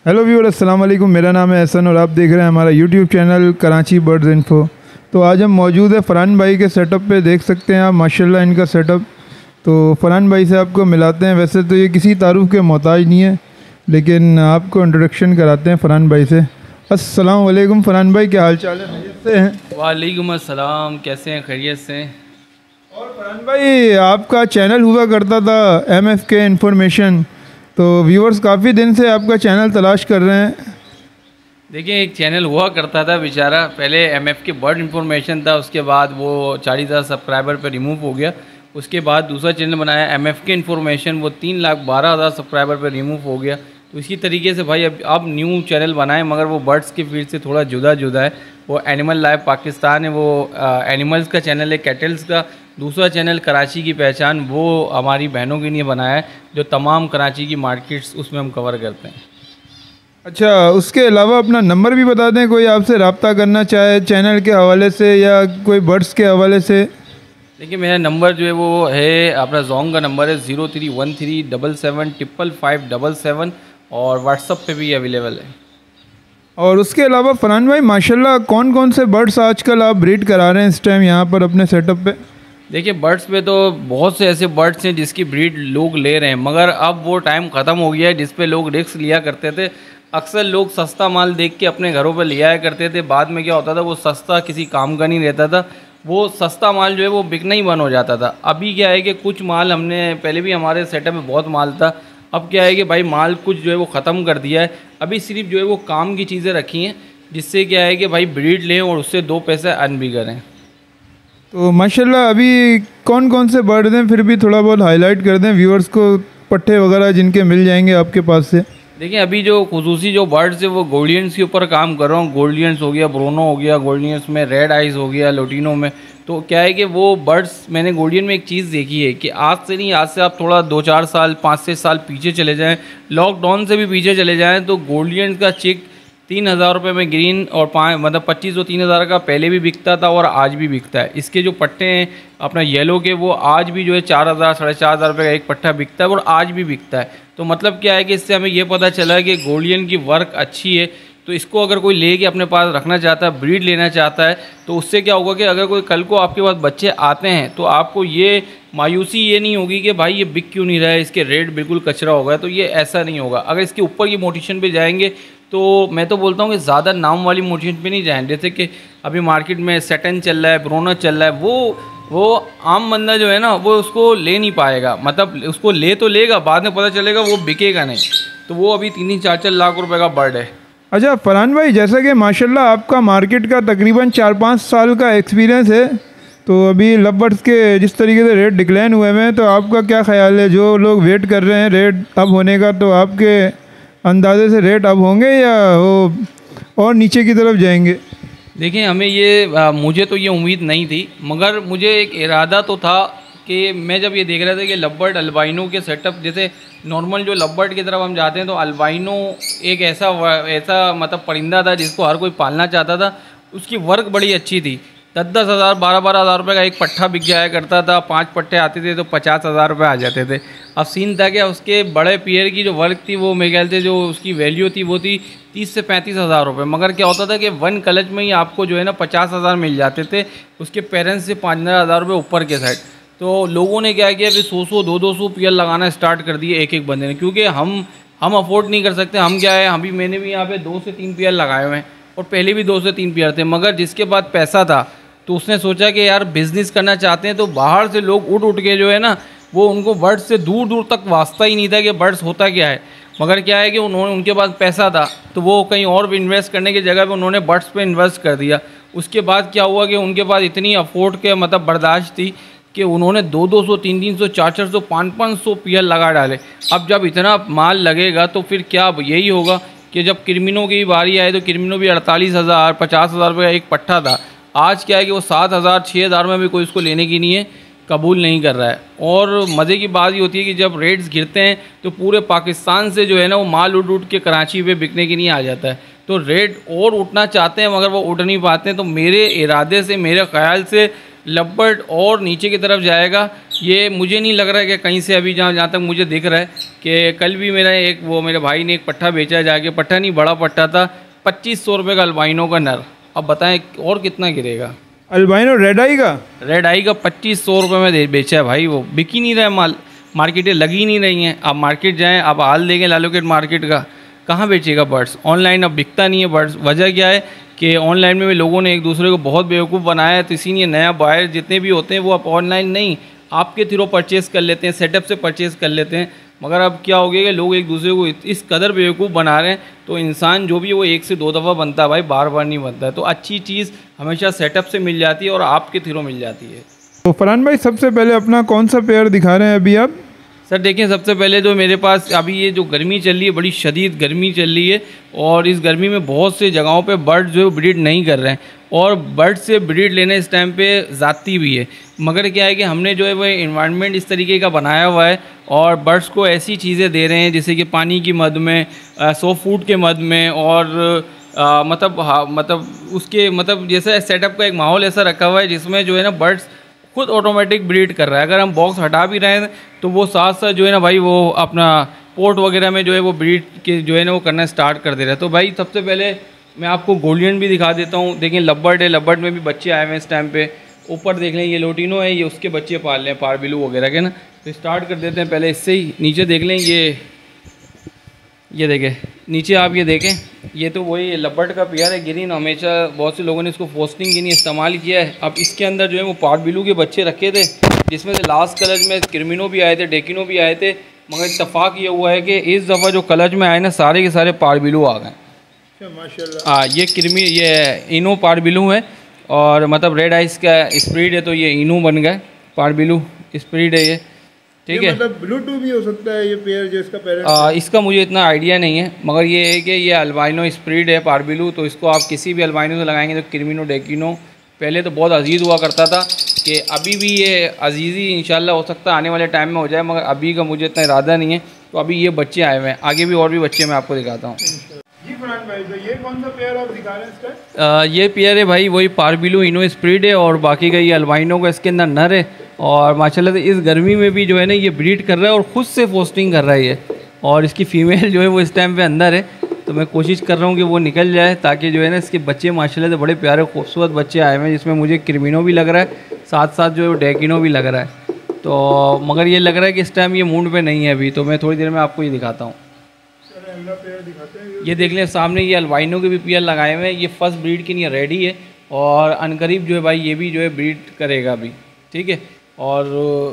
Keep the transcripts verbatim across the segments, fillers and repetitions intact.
Hello viewer, अस्सलाम वालेकुम। मेरा नाम है एहसन और आप देख रहे हैं हमारा YouTube channel Karachi birds info. तो आज हम मौजूद है फरहान भाई के सेटअप पे। देख सकते हैं आप माशाल्लाह इनका सेटअप। तो फरहान भाई से आपको मिलाते हैं। वैसे तो ये किसी तारुफ के मोहताज नहीं है, लेकिन आपको इंट्रोडक्शन कराते हैं फरहान भाई से। अस्सलाम वालेकुम फरहान भाई, क्या हाल चाल है? खैरियत से हैं? वालेकुम अस्सलाम, कैसे हैं? खैरियत से। और फरहान भाई, आपका चैनल हुआ करता था एम एफ के इन्फॉर्मेशन, तो व्यूअर्स काफ़ी दिन से आपका चैनल तलाश कर रहे हैं। देखिए, एक चैनल हुआ करता था बेचारा, पहले एमएफ के बर्ड इन्फॉर्मेशन था, उसके बाद वो चालीस हज़ार सब्सक्राइबर पर रिमूव हो गया। उसके बाद दूसरा चैनल बनाया एमएफ के इन्फॉर्मेशन, वो तीन लाख बारह हज़ार सब्सक्राइबर पर रिमूव हो गया। तो इसी तरीके से भाई अब अब न्यू चैनल बनाए, मगर वो बर्ड्स के फील्ड से थोड़ा जुदा जुदा है। वो एनिमल लाइफ पाकिस्तान है, वो एनिमल्स का चैनल है, कैटल्स का। दूसरा चैनल कराची की पहचान, वो हमारी बहनों के लिए बनाया है, जो तमाम कराची की मार्केट्स उसमें हम कवर करते हैं। अच्छा, उसके अलावा अपना नंबर भी बता दें, कोई आपसे रब्ता करना चाहे चैनल के हवाले से या कोई बर्ड्स के हवाले से। देखिए, मेरा नंबर जो है वो है, अपना जोंग का नंबर है zero three one three double seven triple five double seven, और व्हाट्सअप पे भी अवेलेबल है। और उसके अलावा फरहान भाई, माशाल्लाह कौन कौन से बर्ड्स आजकल आप ब्रीड करा रहे हैं इस टाइम यहाँ पर अपने सेटअप पे? देखिए, बर्ड्स पे तो बहुत से ऐसे बर्ड्स हैं जिसकी ब्रीड लोग ले रहे हैं, मगर अब वो टाइम ख़त्म हो गया है जिस पे लोग रिस्क लिया करते थे। अक्सर लोग सस्ता माल देख के अपने घरों पर ले आया करते थे। बाद में क्या होता था, वो सस्ता किसी काम का नहीं रहता था, वो सस्ता माल जो है वो बिकना ही बंद हो जाता था। अभी क्या है कि कुछ माल हमने, पहले भी हमारे सेटअप में बहुत माल था, अब क्या है कि भाई माल कुछ जो है वो ख़त्म कर दिया है। अभी सिर्फ जो है वो काम की चीज़ें रखी हैं, जिससे क्या है कि भाई ब्रीड लें और उससे दो पैसे अर्न भी करें। तो माशाल्लाह अभी कौन कौन से बर्ड हैं, फिर भी थोड़ा बहुत हाईलाइट कर दें व्यूअर्स को, पट्टे वगैरह जिनके मिल जाएंगे आपके पास से। देखिए, अभी जो खुसूसी जो बर्ड्स है वो गोल्डियंस के ऊपर काम कर रहा हूँ। गोल्डियंस हो गया, ब्रोनो हो गया, गोल्डियंस में रेड आइज़ हो गया, लोटिनो में। तो क्या है कि वो बर्ड्स, मैंने गोल्डियन में एक चीज़ देखी है कि आज से नहीं, आज से आप थोड़ा दो चार साल पाँच छः साल पीछे चले जाएँ, लॉकडाउन से भी पीछे चले जाएँ, तो गोल्डियंस का चिक तीन हज़ार रुपये में ग्रीन और पाँच मतलब पच्चीस सौ तीन हज़ार का पहले भी बिकता था और आज भी बिकता है। इसके जो पट्टे हैं अपना येलो के, वो आज भी जो है चार हज़ार साढ़े चार हज़ार रुपये का एक पट्टा बिकता है और आज भी बिकता है। तो मतलब क्या है कि इससे हमें ये पता चला है कि गोल्डियन की वर्क अच्छी है। तो इसको अगर कोई ले के अपने पास रखना चाहता है, ब्रीड लेना चाहता है, तो उससे क्या होगा कि अगर कोई कल को आपके पास बच्चे आते हैं तो आपको ये मायूसी ये नहीं होगी कि भाई ये बिक क्यों नहीं रहा है, इसके रेट बिल्कुल कचरा होगा। तो ये ऐसा नहीं होगा। अगर इसके ऊपर की मोटिशन पे जाएंगे तो मैं तो बोलता हूँ कि ज़्यादा नाम वाली मोटिशन पे नहीं जाएं। जैसे कि अभी मार्केट में सेटन चल रहा है, ब्रोनो चल रहा है, वो वो आम बंदा जो है ना वो उसको ले नहीं पाएगा। मतलब उसको ले तो लेगा, बाद में पता चलेगा वो बिकेगा नहीं। तो वो अभी तीन तीन चार चार लाख रुपए का बर्ड है। अच्छा फरहान भाई, जैसा कि माशाल्लाह आपका मार्केट का तकरीबन चार पाँच साल का एक्सपीरियंस है, तो अभी लव बर्ड्स के जिस तरीके से रेट डिक्लाइन हुए हैं, तो आपका क्या ख्याल है? जो लोग वेट कर रहे हैं रेट अप होने का, तो आपके अंदाजे से रेट अप होंगे या वो और नीचे की तरफ जाएंगे? देखिए, हमें ये आ, मुझे तो ये उम्मीद नहीं थी, मगर मुझे एक इरादा तो था कि मैं जब ये देख रहा था कि लवबर्ड अल्बाइनो के सेटअप, जैसे नॉर्मल जो लवबर्ड की तरफ हम जाते हैं, तो अल्बाइनो एक ऐसा ऐसा मतलब परिंदा था जिसको हर कोई पालना चाहता था। उसकी वर्क बड़ी अच्छी थी। दस दस हज़ार बारह बारह हज़ार रुपये का एक पट्ठा बिक जाया करता था। पांच पट्टे आते थे तो पचास हज़ार रुपये आ जाते थे। अब सीन था कि उसके बड़े पेयर की जो वर्क थी, वो मेरे ख्याल से जो उसकी वैल्यू थी वो थी तीस से पैंतीस हज़ार रुपये। मगर क्या होता था कि वन कलच में ही आपको जो है ना पचास हज़ार मिल जाते थे, उसके पेरेंट्स से पाँच हज़ार रुपये ऊपर के साइड। तो लोगों ने क्या किया, फिर सौ सौ दो दो सौ पेयर लगाना स्टार्ट कर दिए एक एक बंदे ने, क्योंकि हम हम अफोर्ड नहीं कर सकते। हम क्या है, अभी मैंने भी यहाँ पे दो से तीन पेयर लगाए हुए हैं और पहले भी दो से तीन पेयर थे। मगर जिसके बाद पैसा था तो उसने सोचा कि यार बिज़नेस करना चाहते हैं, तो बाहर से लोग उठ उठ के जो है ना, वो उनको बर्ड्स से दूर दूर तक वास्ता ही नहीं था कि बर्ड्स होता क्या है। मगर क्या है कि उन्होंने, उनके पास पैसा था तो वो कहीं और भी इन्वेस्ट करने की जगह पे उन्होंने बर्ड्स पे इन्वेस्ट कर दिया। उसके बाद क्या हुआ कि उनके पास इतनी अफोर्ड के मतलब बर्दाश्त थी कि उन्होंने दो दो सौ तीन तीन सौ चार चार सौ पाँच पाँच सौ पेयर लगा डाले। अब जब इतना माल लगेगा तो फिर क्या यही होगा कि जब किरमिनों की बारी आए, तो किरमिनों भी अड़तालीस हज़ार पचास हज़ार रुपये का एक पट्टा था। आज क्या है कि वो सात हज़ार छः हज़ार में भी कोई उसको लेने की नहीं है, कबूल नहीं कर रहा है। और मज़े की बात ये होती है कि जब रेट्स गिरते हैं तो पूरे पाकिस्तान से जो है ना वो माल उठ उठ के कराची पे बिकने की नहीं आ जाता है। तो रेट और उठना चाहते हैं मगर वो उठ नहीं पाते हैं। तो मेरे इरादे से, मेरे ख्याल से लबबर्ड और नीचे की तरफ जाएगा। ये मुझे नहीं लग रहा है कि कहीं से अभी जहाँ जहाँ तक मुझे दिख रहा है कि कल भी मेरा एक वो मेरे भाई ने एक पट्ठा बेचा है जाके, पट्ठा नहीं बड़ा पट्ठा था, पच्चीस सौ रुपये का अल्बाइनो का नर। अब बताएं और कितना गिरेगा? अल्बाइनो रेड आई का रेड आई का पच्चीस सौ रुपये में दे बेचा है भाई, वो बिक ही नहीं रहा है माल, मार्केटें लगी नहीं रही हैं। आप मार्केट जाएँ, आप हाल देखें लालूकेट मार्केट का, कहाँ बेचेगा बर्ड्स? ऑनलाइन अब बिकता नहीं है बर्ड्स। वजह क्या है कि ऑनलाइन में भी लोगों ने एक दूसरे को बहुत बेवकूफ़ बनाया है, तो इसीलिए नया बायर जितने भी होते हैं वो आप ऑनलाइन नहीं आपके थ्रू परचेज़ कर लेते हैं, सेटअप से परचेज़ कर लेते हैं। मगर अब क्या हो गया कि लोग एक दूसरे को इस कदर बेवकूफ़ बना रहे हैं, तो इंसान जो भी है वो एक से दो दफ़ा बनता है भाई, बार बार नहीं बनता है। तो अच्छी चीज़ हमेशा सेटअप से मिल जाती है और आपके थ्रू मिल जाती है। तो फरहान भाई सबसे पहले अपना कौन सा पेयर दिखा रहे हैं अभी आप? सर देखिए, सबसे पहले जो मेरे पास अभी ये जो गर्मी चल रही है, बड़ी शदीद गर्मी चल रही है और इस गर्मी में बहुत से जगहों पे बर्ड जो है ब्रीड नहीं कर रहे हैं और बर्ड से ब्रीड लेने इस टाइम पे ज़ाती भी है। मगर क्या है कि हमने जो है वो इन्वायरमेंट इस तरीके का बनाया हुआ है और बर्ड्स को ऐसी चीज़ें दे रहे हैं जैसे कि पानी की मद में, सॉफ्ट फूड के मद में और आ, मतलब हाँ मतलब उसके मतलब जैसे सेटअप का एक माहौल ऐसा रखा हुआ है जिसमें जो है ना बर्ड्स खुद ऑटोमेटिक ब्रीड कर रहा है। अगर हम बॉक्स हटा भी रहे हैं तो वो साथ साथ जो है ना भाई वो अपना पोर्ट वगैरह में जो है वो ब्रीड के जो है ना वो करना स्टार्ट कर दे रहा है। तो भाई सबसे पहले मैं आपको गोल्डियन भी दिखा देता हूँ। देखिए लबबर्ड है, लबबर्ड में भी बच्चे आए हुए हैं इस टाइम पे। ऊपर देख लें ये लोटिनो है, ये उसके बच्चे पाल लें पारबिलू वगैरह के ना। तो स्टार्ट कर देते हैं पहले इससे ही। नीचे देख लें ये ये देखें नीचे, आप ये देखें, ये तो वही लबबर्ड का पेयर है ग्रीन। हमेशा बहुत से लोगों ने इसको फोस्टिंग के लिए इस्तेमाल किया है। अब इसके अंदर जो है वो पारबिलू के बच्चे रखे थे जिसमें से लास्ट कलच में क्रिमिनो भी आए थे, डेकिनो भी आए थे। मगर इत्तेफाक ये हुआ है कि इस दफ़ा जो कलच में आए ना सारे के सारे पारबिलू आ गए माशाल्लाह। हाँ ये क्रिमी ये इनो पारबिलू है और मतलब रेड आइस का स्प्रीड है, तो ये इनो बन गए पारबिलू स्प्रीड है ये, ठीक है। मतलब ब्लूटूथ भी हो सकता है ये पेयर जो इसका पेरेंट आ, इसका मुझे इतना आइडिया नहीं है, मगर ये है कि ये अल्बाइनो स्प्रीड है पारबिलू। तो इसको आप किसी भी अल्बाइनो से लगाएंगे तो क्रिमिनो डेकिनो पहले तो बहुत अजीज़ हुआ करता था कि अभी भी ये अजीज़ी इंशाल्लाह हो सकता है आने वाले टाइम में हो जाए, मगर अभी का मुझे इतना इरादा नहीं है। तो अभी ये बच्चे आए हुए हैं, आगे भी और भी बच्चे मैं आपको दिखाता हूँ। जी फरहान भाई, तो ये कौन सा पेयर आप दिखा रहे हैं इसका? ये पेयर है भाई वही पारबिलू इनो स्प्रीड है और बाकी का ये अल्बाइनो का इसके अंदर नर है। और माशाल्लाह से इस गर्मी में भी जो है ना ये ब्रीड कर रहा है और ख़ुद से पोस्टिंग कर रहा है ये। और इसकी फ़ीमेल जो है वो इस टाइम पे अंदर है, तो मैं कोशिश कर रहा हूँ कि वो निकल जाए ताकि जो है ना इसके बच्चे माशाल्लाह से बड़े प्यारे खूबसूरत बच्चे आए हुए हैं, जिसमें मुझे क्रिमिनो भी लग रहा है, साथ साथ जो है डेकिनो भी लग रहा है। तो मगर ये लग रहा है कि इस टाइम ये मूड पे नहीं है अभी, तो मैं थोड़ी देर में आपको ये दिखाता हूँ। ये देख लें सामने ये अल्बाइनो के भी पेयर लगाए हुए हैं। ये फर्स्ट ब्रीड के लिए रेडी है और अनकरीब जो है भाई ये भी जो है ब्रीड करेगा अभी, ठीक है। और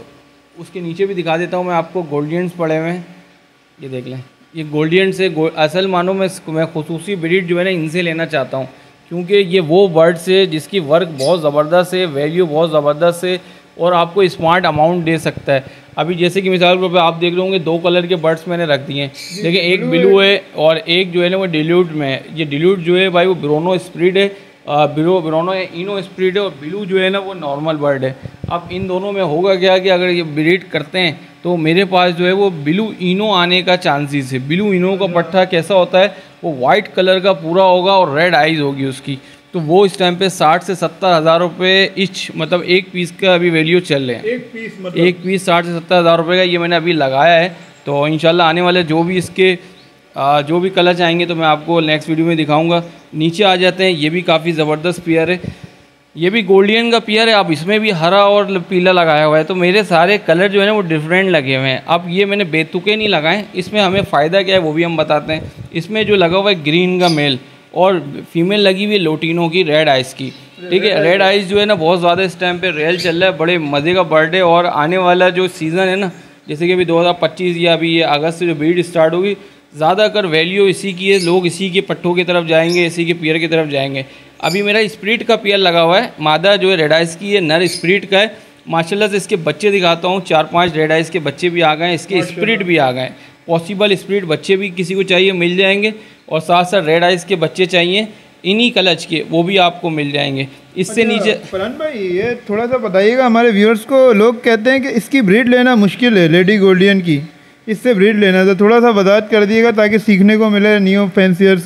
उसके नीचे भी दिखा देता हूँ मैं आपको, गोल्डियंस पड़े हुए हैं, ये देख लें। ये गोल्डियन से असल मानो में मैं खुसूसी ब्रीड जो है ना इनसे लेना चाहता हूँ, क्योंकि ये वो बर्ड्स है जिसकी वर्क बहुत ज़बरदस्त है, वैल्यू बहुत ज़बरदस्त है और आपको स्मार्ट अमाउंट दे सकता है। अभी जैसे कि मिसाल के तौर पे आप देख रहे होंगे दो कलर के बर्ड्स मैंने रख दिए हैं। देखिए एक ब्लू है और एक जो है ना वो डिल्यूट में है। ये डिल्यूट जो है भाई वो ब्रोनो स्प्रीड है, ब्रो ब्रोनो है, इनो स्प्रीड है और ब्लू जो है ना वो नॉर्मल बर्ड है। अब इन दोनों में होगा क्या कि अगर ये ब्रीड करते हैं तो मेरे पास जो है वो ब्लू इनो आने का चांसेस है। ब्लू इनो का पट्ठा कैसा होता है, वो वाइट कलर का पूरा होगा और रेड आइज़ होगी उसकी। तो वो इस टाइम पे साठ से सत्तर हज़ार रुपये इच, मतलब एक पीस का अभी वैल्यू चल रहे हैं। एक पीस मतलब एक पीस साठ से सत्तर हज़ार रुपये का ये मैंने अभी लगाया है। तो इंशाल्लाह आने वाले जो भी इसके आ, जो भी कलर आएंगे तो मैं आपको नेक्स्ट वीडियो में दिखाऊंगा। नीचे आ जाते हैं, ये भी काफ़ी ज़बरदस्त पेयर है, ये भी गोल्डियन का पेयर है। अब इसमें भी हरा और पीला लगाया हुआ है, तो मेरे सारे कलर जो है ना वो डिफरेंट लगे हुए हैं। अब ये मैंने बेतुके नहीं लगाए, इसमें हमें फ़ायदा क्या है वो भी हम बताते हैं। इसमें जो लगा हुआ है ग्रीन का मेल और फीमेल लगी हुई है लोटिनो की रेड आइस की, ठीक है। रेड आइस जो है ना बहुत ज़्यादा इस टाइम पे रेल चल रहा है, बड़े मज़े का बर्ड है। और आने वाला जो सीज़न है ना, जैसे कि अभी दो हज़ार पच्चीस या अभी ये अगस्त से जो ब्रीड स्टार्ट होगी, ज़्यादातर वैल्यू इसी की है, लोग इसी के पट्टों की तरफ जाएंगे, इसी के पेयर की तरफ जाएंगे। अभी मेरा स्प्रिट का पेयर लगा हुआ है, मादा जो है रेड आइस की है, नर स्प्रिट का है। माशाल्लाह से इसके बच्चे दिखाता हूँ, चार पांच रेड आइस के बच्चे भी आ गए, इसके स्प्रिट भी आ गए। पॉसिबल स्प्रिट बच्चे भी किसी को चाहिए मिल जाएंगे, और साथ साथ रेड आइस के बच्चे चाहिए इन्हीं कलच के, वो भी आपको मिल जाएंगे। इससे अच्छा, नीचे फरहान भाई ये थोड़ा सा बताइएगा हमारे व्यूअर्स को। लोग कहते हैं कि इसकी ब्रीड लेना मुश्किल है, लेडी गोल्डियन की, इससे ब्रीड लेना, तो थोड़ा सा वजाहत कर दिएगा ताकि सीखने को मिले न्यू फैंसियर्स को।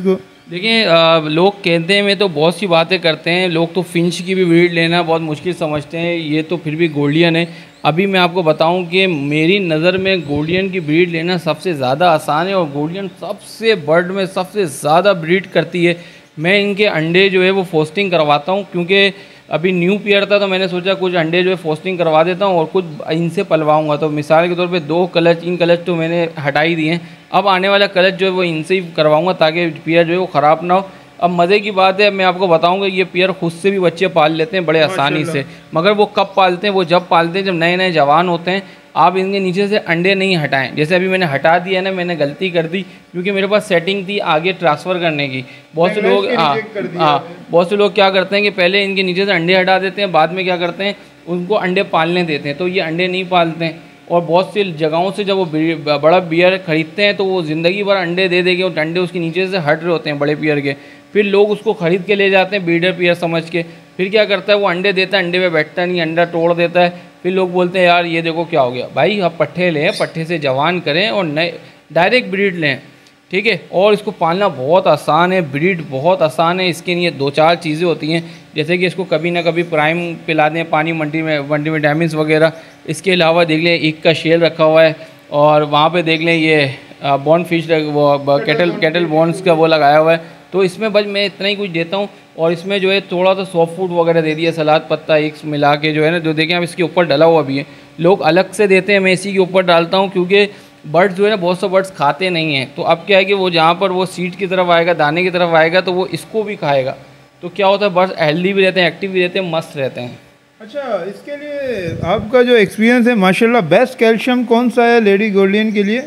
देखिए अ, लोग कहते हैं मैं तो बहुत सी बातें करते हैं, लोग तो फिंच की भी ब्रीड लेना बहुत मुश्किल समझते हैं, ये तो फिर भी गोल्डियन है। अभी मैं आपको बताऊं कि मेरी नज़र में गोल्डियन की ब्रीड लेना सबसे ज़्यादा आसान है और गोल्डियन सबसे बर्ड में सबसे ज़्यादा ब्रीड करती है। मैं इनके अंडे जो है वो फोस्टिंग करवाता हूँ, क्योंकि अभी न्यू पेयर था तो मैंने सोचा कुछ अंडे जो है फोस्टिंग करवा देता हूँ और कुछ इनसे पलवाऊँगा। तो मिसाल के तौर पे दो कलच तीन कलच तो मैंने हटा ही दिए हैं, अब आने वाला कलच जो है वो इनसे ही करवाऊँगा ताकि पेयर जो है वो ख़राब ना हो। अब मज़े की बात है, मैं आपको बताऊंगा, ये पेयर खुद से भी बच्चे पाल लेते हैं बड़े आसानी से। मगर वो कब पालते हैं, वो जब पालते हैं जब नए नए जवान होते हैं। आप इनके नीचे से अंडे नहीं हटाएं, जैसे अभी मैंने हटा दिया ना, मैंने गलती कर दी क्योंकि मेरे पास सेटिंग थी आगे ट्रांसफ़र करने की। बहुत से लोग हाँ हाँ बहुत से लोग क्या करते हैं कि पहले इनके नीचे से अंडे हटा देते हैं, बाद में क्या करते हैं उनको अंडे पालने देते हैं, तो ये अंडे नहीं पालते हैं। और बहुत सी जगहों से जब वो बड़ा बियर खरीदते हैं तो वो ज़िंदगी भर अंडे दे देंगे और अंडे उसके नीचे से हट रहे होते हैं बड़े बियर के। फिर लोग उसको ख़रीद के ले जाते हैं ब्रीडर पियर समझ के, फिर क्या करता है वो अंडे देता है, अंडे पे बैठता नहीं, अंडा तोड़ देता है। फिर लोग बोलते हैं यार ये देखो क्या हो गया। भाई आप पट्ठे लें, पट्ठे से जवान करें और नए डायरेक्ट ब्रीड लें, ठीक है। और इसको पालना बहुत आसान है, ब्रीड बहुत आसान है। इसके लिए दो चार चीज़ें होती हैं, जैसे कि इसको कभी ना कभी प्राइम पिला दें, पानी मंडी में मंडी में डैमिस वगैरह। इसके अलावा देख लें एक का शेल रखा हुआ है और वहाँ पे देख लें ये बॉन फिश वो कैटल कैटल बॉन्स का वो लगाया हुआ है। तो इसमें बस मैं इतना ही कुछ देता हूँ और इसमें जो है थोड़ा सा सॉफ्ट फूड वगैरह दे दिया, सलाद पत्ता एक मिला के जो है ना, जो देखें आप इसके ऊपर डला हुआ भी है। लोग अलग से देते हैं, मैं इसी के ऊपर डालता हूँ क्योंकि बर्ड्स जो है ना बहुत से बर्ड्स खाते नहीं हैं। तो अब क्या है कि वो जहाँ पर वो सीड की तरफ आएगा, दाने की तरफ आएगा, तो वो इसको भी खाएगा। तो क्या होता है बर्ड्स हेल्दी भी रहते हैं, एक्टिव भी रहते हैं, मस्त रहते हैं। अच्छा, इसके लिए आपका जो एक्सपीरियंस है माशाल्लाह, बेस्ट कैल्शियम कौन सा है लेडी गोल्डियन के लिए?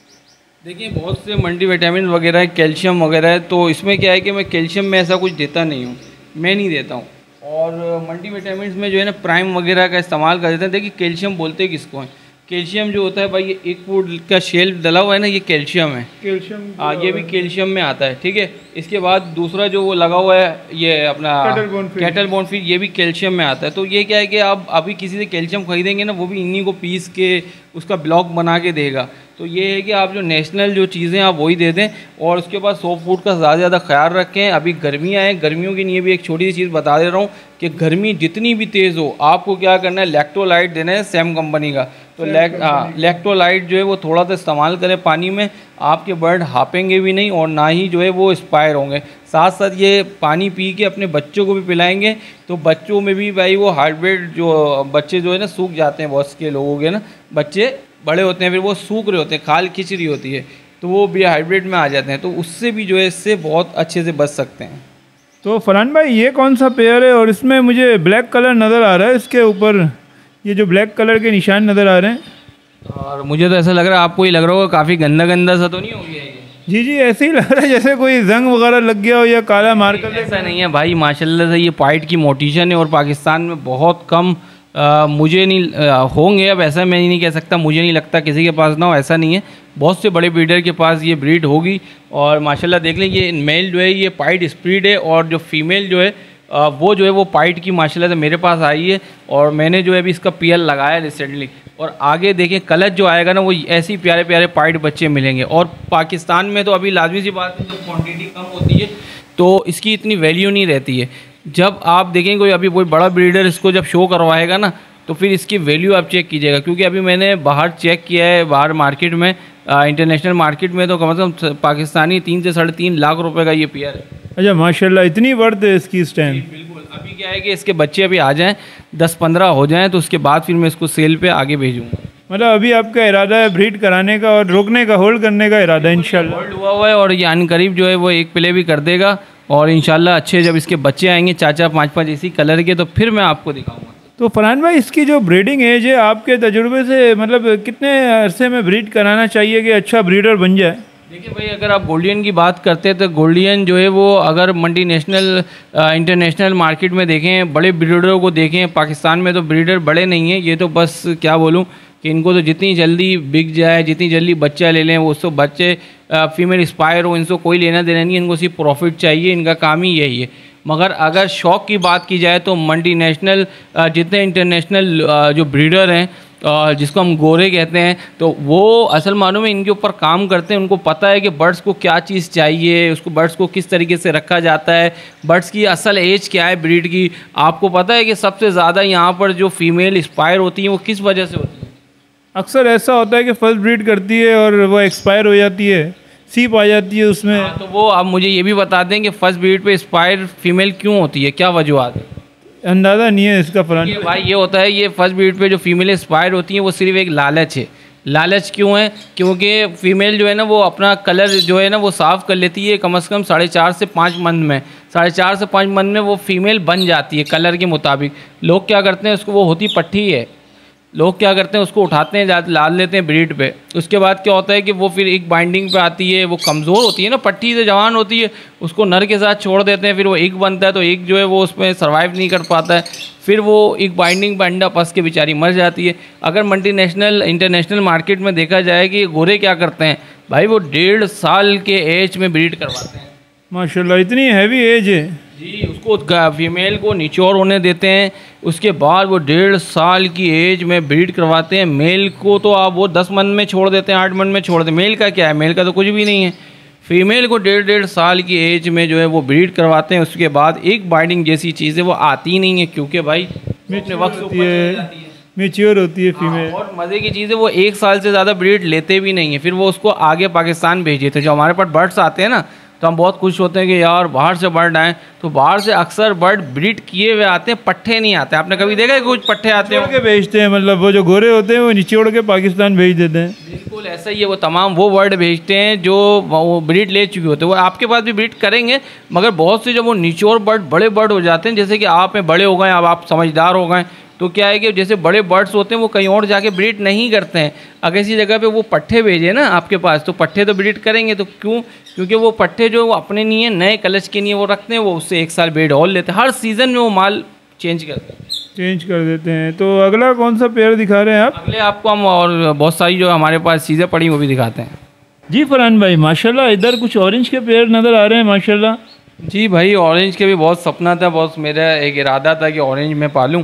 देखिए बहुत से मल्टी विटामिन वगैरह है, कैल्शियम वगैरह है, तो इसमें क्या है कि मैं कैल्शियम में ऐसा कुछ देता नहीं हूँ, मैं नहीं देता हूँ। और मल्टी विटामिन में जो है ना प्राइम वगैरह का इस्तेमाल कर देते हैं। देखिए कैल्शियम बोलते हैं किसको हैं, कैल्शियम जो होता है भाई, ये एक फूड का शेल डला हुआ है ना, ये कैल्शियम है। कैल्शियम हाँ, ये भी कैल्शियम में आता है, ठीक है। इसके बाद दूसरा जो वो लगा हुआ है ये अपना कैटल बोन फीड, ये भी कैल्शियम में आता है। तो ये क्या है कि आप अभी किसी से कैल्शियम खरीदेंगे ना, वो भी इन्हीं को पीस के उसका ब्लॉक बना के देगा। तो ये है कि आप जो नेशनल जो चीज़ें आप वही दे दें और उसके बाद सॉफ्ट फूड का ज़्यादा ज़्यादा ख्याल रखें। अभी गर्मियाँ हैं, गर्मियों के लिए भी एक छोटी सी चीज़ बता दे रहा हूँ कि गर्मी जितनी भी तेज़ हो आपको क्या करना है, इलेक्ट्रोलाइट देना है सैम कंपनी का। तो लैक हाँ इलेक्ट्रोलाइट जो है वो थोड़ा सा इस्तेमाल करें पानी में, आपके बर्ड हापेंगे भी नहीं और ना ही जो है वो एक्सपायर होंगे। साथ साथ ये पानी पी के अपने बच्चों को भी पिलाएंगे तो बच्चों में भी भाई वो हार्ट रेट जो बच्चे जो है ना सूख जाते हैं, बहुत के लोगों के ना बच्चे बड़े होते हैं फिर वो सूख रहे होते हैं, खाल खिंच रही होती है, तो वो भी हाइब्रिड में आ जाते हैं। तो उससे भी जो है इससे बहुत अच्छे से बच सकते हैं। तो फरहान भाई ये कौन सा पेयर है? और इसमें मुझे ब्लैक कलर नज़र आ रहा है, इसके ऊपर ये जो ब्लैक कलर के निशान नज़र आ रहे हैं, और मुझे तो ऐसा लग रहा है आपको ही लग रहा होगा काफ़ी गंदा गंदा सा तो नहीं हो गया ये? जी जी ऐसे ही लग रहा है जैसे कोई जंग वगैरह लग गया हो या काला मार्कर। ऐसा नहीं है भाई, माशाल्लाह से ये पाइट की मोटिशन है और पाकिस्तान में बहुत कम आ, मुझे नहीं आ, होंगे। अब ऐसा मैं नहीं कह सकता, मुझे नहीं लगता किसी के पास ना हो, ऐसा नहीं है। बहुत से बड़े ब्रीडर के पास ये ब्रीड होगी। और माशाल्लाह देख लें ये मेल जो है ये पाइट स्प्रीड है और जो फीमेल जो है आ, वो जो है वो पाइट की माशाल्लाह से मेरे पास आई है और मैंने जो है अभी इसका पीएल लगाया रिसेंटली। और आगे देखें कलच जो आएगा ना वो ऐसे ही प्यारे प्यारे पाइट बच्चे मिलेंगे। और पाकिस्तान में तो अभी लाजमी सी बात है जब क्वांटिटी कम होती है तो इसकी इतनी वैल्यू नहीं रहती है। जब आप देखेंगे कोई अभी कोई बड़ा ब्रीडर इसको जब शो करवाएगा ना तो फिर इसकी वैल्यू आप चेक कीजिएगा, क्योंकि अभी मैंने बाहर चेक किया है, बाहर मार्केट में इंटरनेशनल मार्केट में तो कम से कम पाकिस्तानी तीन से साढ़े तीन लाख रुपए का ये पेयर है। अच्छा माशाल्लाह, इतनी वर्थ है इसकी इस टाइम? बिल्कुल। अभी क्या है कि इसके बच्चे अभी आ जाएं, दस पंद्रह हो जाएं तो उसके बाद फिर मैं इसको सेल पे आगे भेजूँगा। मतलब अभी आपका इरादा है ब्रीड कराने का और रोकने का, होल्ड करने का इरादा है इंशाल्लाह? होल्ड हुआ हुआ है और ये अनकरीब जो है वो एक प्ले भी कर देगा और इंशाल्लाह अच्छे जब इसके बच्चे आएंगे चार चार पाँच पाँच इसी कलर के तो फिर मैं आपको दिखाऊंगा। तो फरहान भाई इसकी जो ब्रीडिंग एज है आपके तजुर्बे से मतलब कितने अरसे में ब्रीड कराना चाहिए कि अच्छा ब्रीडर बन जाए? देखिए भाई अगर आप गोल्डियन की बात करते हैं तो गोल्डियन जो है वो अगर मल्टी नेशनल इंटरनेशनल मार्केट में देखें, बड़े ब्रीडरों को देखें, पाकिस्तान में तो ब्रीडर बड़े नहीं हैं। ये तो बस क्या बोलूँ कि इनको तो जितनी जल्दी बिक जाए, जितनी जल्दी बच्चा ले लें, वो उसको बच्चे फीमेल एक्सपायर हो, इनको कोई लेना देना नहीं, इनको सिर्फ प्रॉफिट चाहिए, इनका काम ही यही है। मगर अगर शौक़ की बात की जाए तो मल्टी नेशनल जितने इंटरनेशनल जो ब्रीडर हैं अ, जिसको हम गोरे कहते हैं, तो वो असल मानों में इनके ऊपर काम करते हैं। उनको पता है कि बर्ड्स को क्या चीज़ चाहिए, उसको बर्ड्स को किस तरीके से रखा जाता है, बर्ड्स की असल एज क्या है ब्रीड की। आपको पता है कि सबसे ज़्यादा यहाँ पर जो फीमेल एक्सपायर होती हैं वो किस वजह से होती है? अक्सर ऐसा होता है कि फर्स्ट ब्रीड करती है और वो एक्सपायर हो जाती है, सीप आ जाती है उसमें। हाँ, तो वो आप मुझे ये भी बता दें कि फर्स्ट ब्रीड पे एक्सपायर फीमेल क्यों होती है, क्या वजूहत है? अंदाज़ा नहीं है इसका फरहान ये भाई ये होता है, ये फर्स्ट ब्रीड पे जो फीमेल एक्सपायर होती हैं वो सिर्फ एक लालच है। लालच क्यों है? क्योंकि फीमेल जो है ना वो अपना कलर जो है ना वो साफ़ कर लेती है कम से कम साढ़े चार से पाँच मंथ में। साढ़े चार से पाँच मंथ में वो फीमेल बन जाती है कलर के मुताबिक। लोग क्या करते हैं, उसको वो होती पट्टी है, लोग क्या करते हैं उसको उठाते हैं, जा लाद लेते हैं ब्रीड पे। उसके बाद क्या होता है कि वो फिर एक बाइंडिंग पे आती है, वो कमज़ोर होती है ना, पट्टी से जवान होती है, उसको नर के साथ छोड़ देते हैं, फिर वो एक बनता है तो एक जो है वो उसमें सर्वाइव नहीं कर पाता है, फिर वो एक बाइंडिंग पे अंडा फंस के बेचारी मर जाती है। अगर मल्टीनेशनल इंटरनेशनल मार्केट में देखा जाए कि गोरे क्या करते हैं भाई, वो डेढ़ साल के एज में ब्रीड करवाते हैं। माशाल्लाह इतनी हैवी एज है जी, उसको फीमेल को निचोर होने देते हैं, उसके बाद वो डेढ़ साल की एज में ब्रीड करवाते हैं। मेल को तो आप वो दस मंथ में छोड़ देते हैं, आठ मंथ में छोड़ देते हैं। मेल का क्या है, मेल का तो कुछ भी नहीं है। फीमेल को डेढ़ डेढ़ साल की एज में जो है वो ब्रीड करवाते हैं। उसके बाद एक बाइंडिंग जैसी चीज़ है वो आती ही नहीं है, क्योंकि भाई अपने वक्त होती है, मेच्योर होती है फीमेल। और मज़े की चीज़ है वो एक साल से ज़्यादा ब्रीड लेते भी नहीं है, फिर वो उसको आगे पाकिस्तान भेज देते हैं। जो हमारे पास बर्ड्स आते हैं ना, तो हम बहुत खुश होते हैं कि यार बाहर से बर्ड आए, तो बाहर से अक्सर बर्ड ब्रीड किए हुए आते हैं, पट्टे नहीं आते। आपने कभी देखा है कुछ पट्टे आते हैं के भेजते हैं, मतलब वो जो गोरे होते हैं वो निचोड़ के पाकिस्तान भेज देते हैं। बिल्कुल ऐसा ही है, वो तमाम वो बर्ड भेजते हैं जो वो ब्रीड ले चुके होते हैं। वो आपके पास भी ब्रीड करेंगे, मगर बहुत से जब वो निचोड़ बर्ड बड़े बर्ड हो जाते हैं, जैसे कि आप में बड़े हो गए, अब आप समझदार हो गए, तो क्या है कि जैसे बड़े बर्ड्स होते हैं वो कहीं और जाके ब्रीड नहीं करते हैं। अगर इसी जगह पे वो पट्ठे भेजे ना आपके पास, तो पट्ठे तो ब्रीड करेंगे। तो क्यों? क्योंकि वो पट्ठे जो वो अपने नहीं है, नए कलच के नहीं वो रखते हैं, वो उससे एक साल ब्रीड और लेते हैं। हर सीज़न में वो माल चेंज करते हैं, चेंज कर देते हैं। तो अगला कौन सा पेयर दिखा रहे हैं आप? अगले आपको हम और बहुत सारी जो हमारे पास चीज़ें पड़ी वो भी दिखाते हैं। जी फरहान भाई, माशाल्लाह इधर कुछ ऑरेंज के पेयर नज़र आ रहे हैं माशाल्लाह। जी भाई, ऑरेंज के भी बहुत सपना था, बहुत मेरा एक इरादा था कि ऑरेंज मैं पालूँ,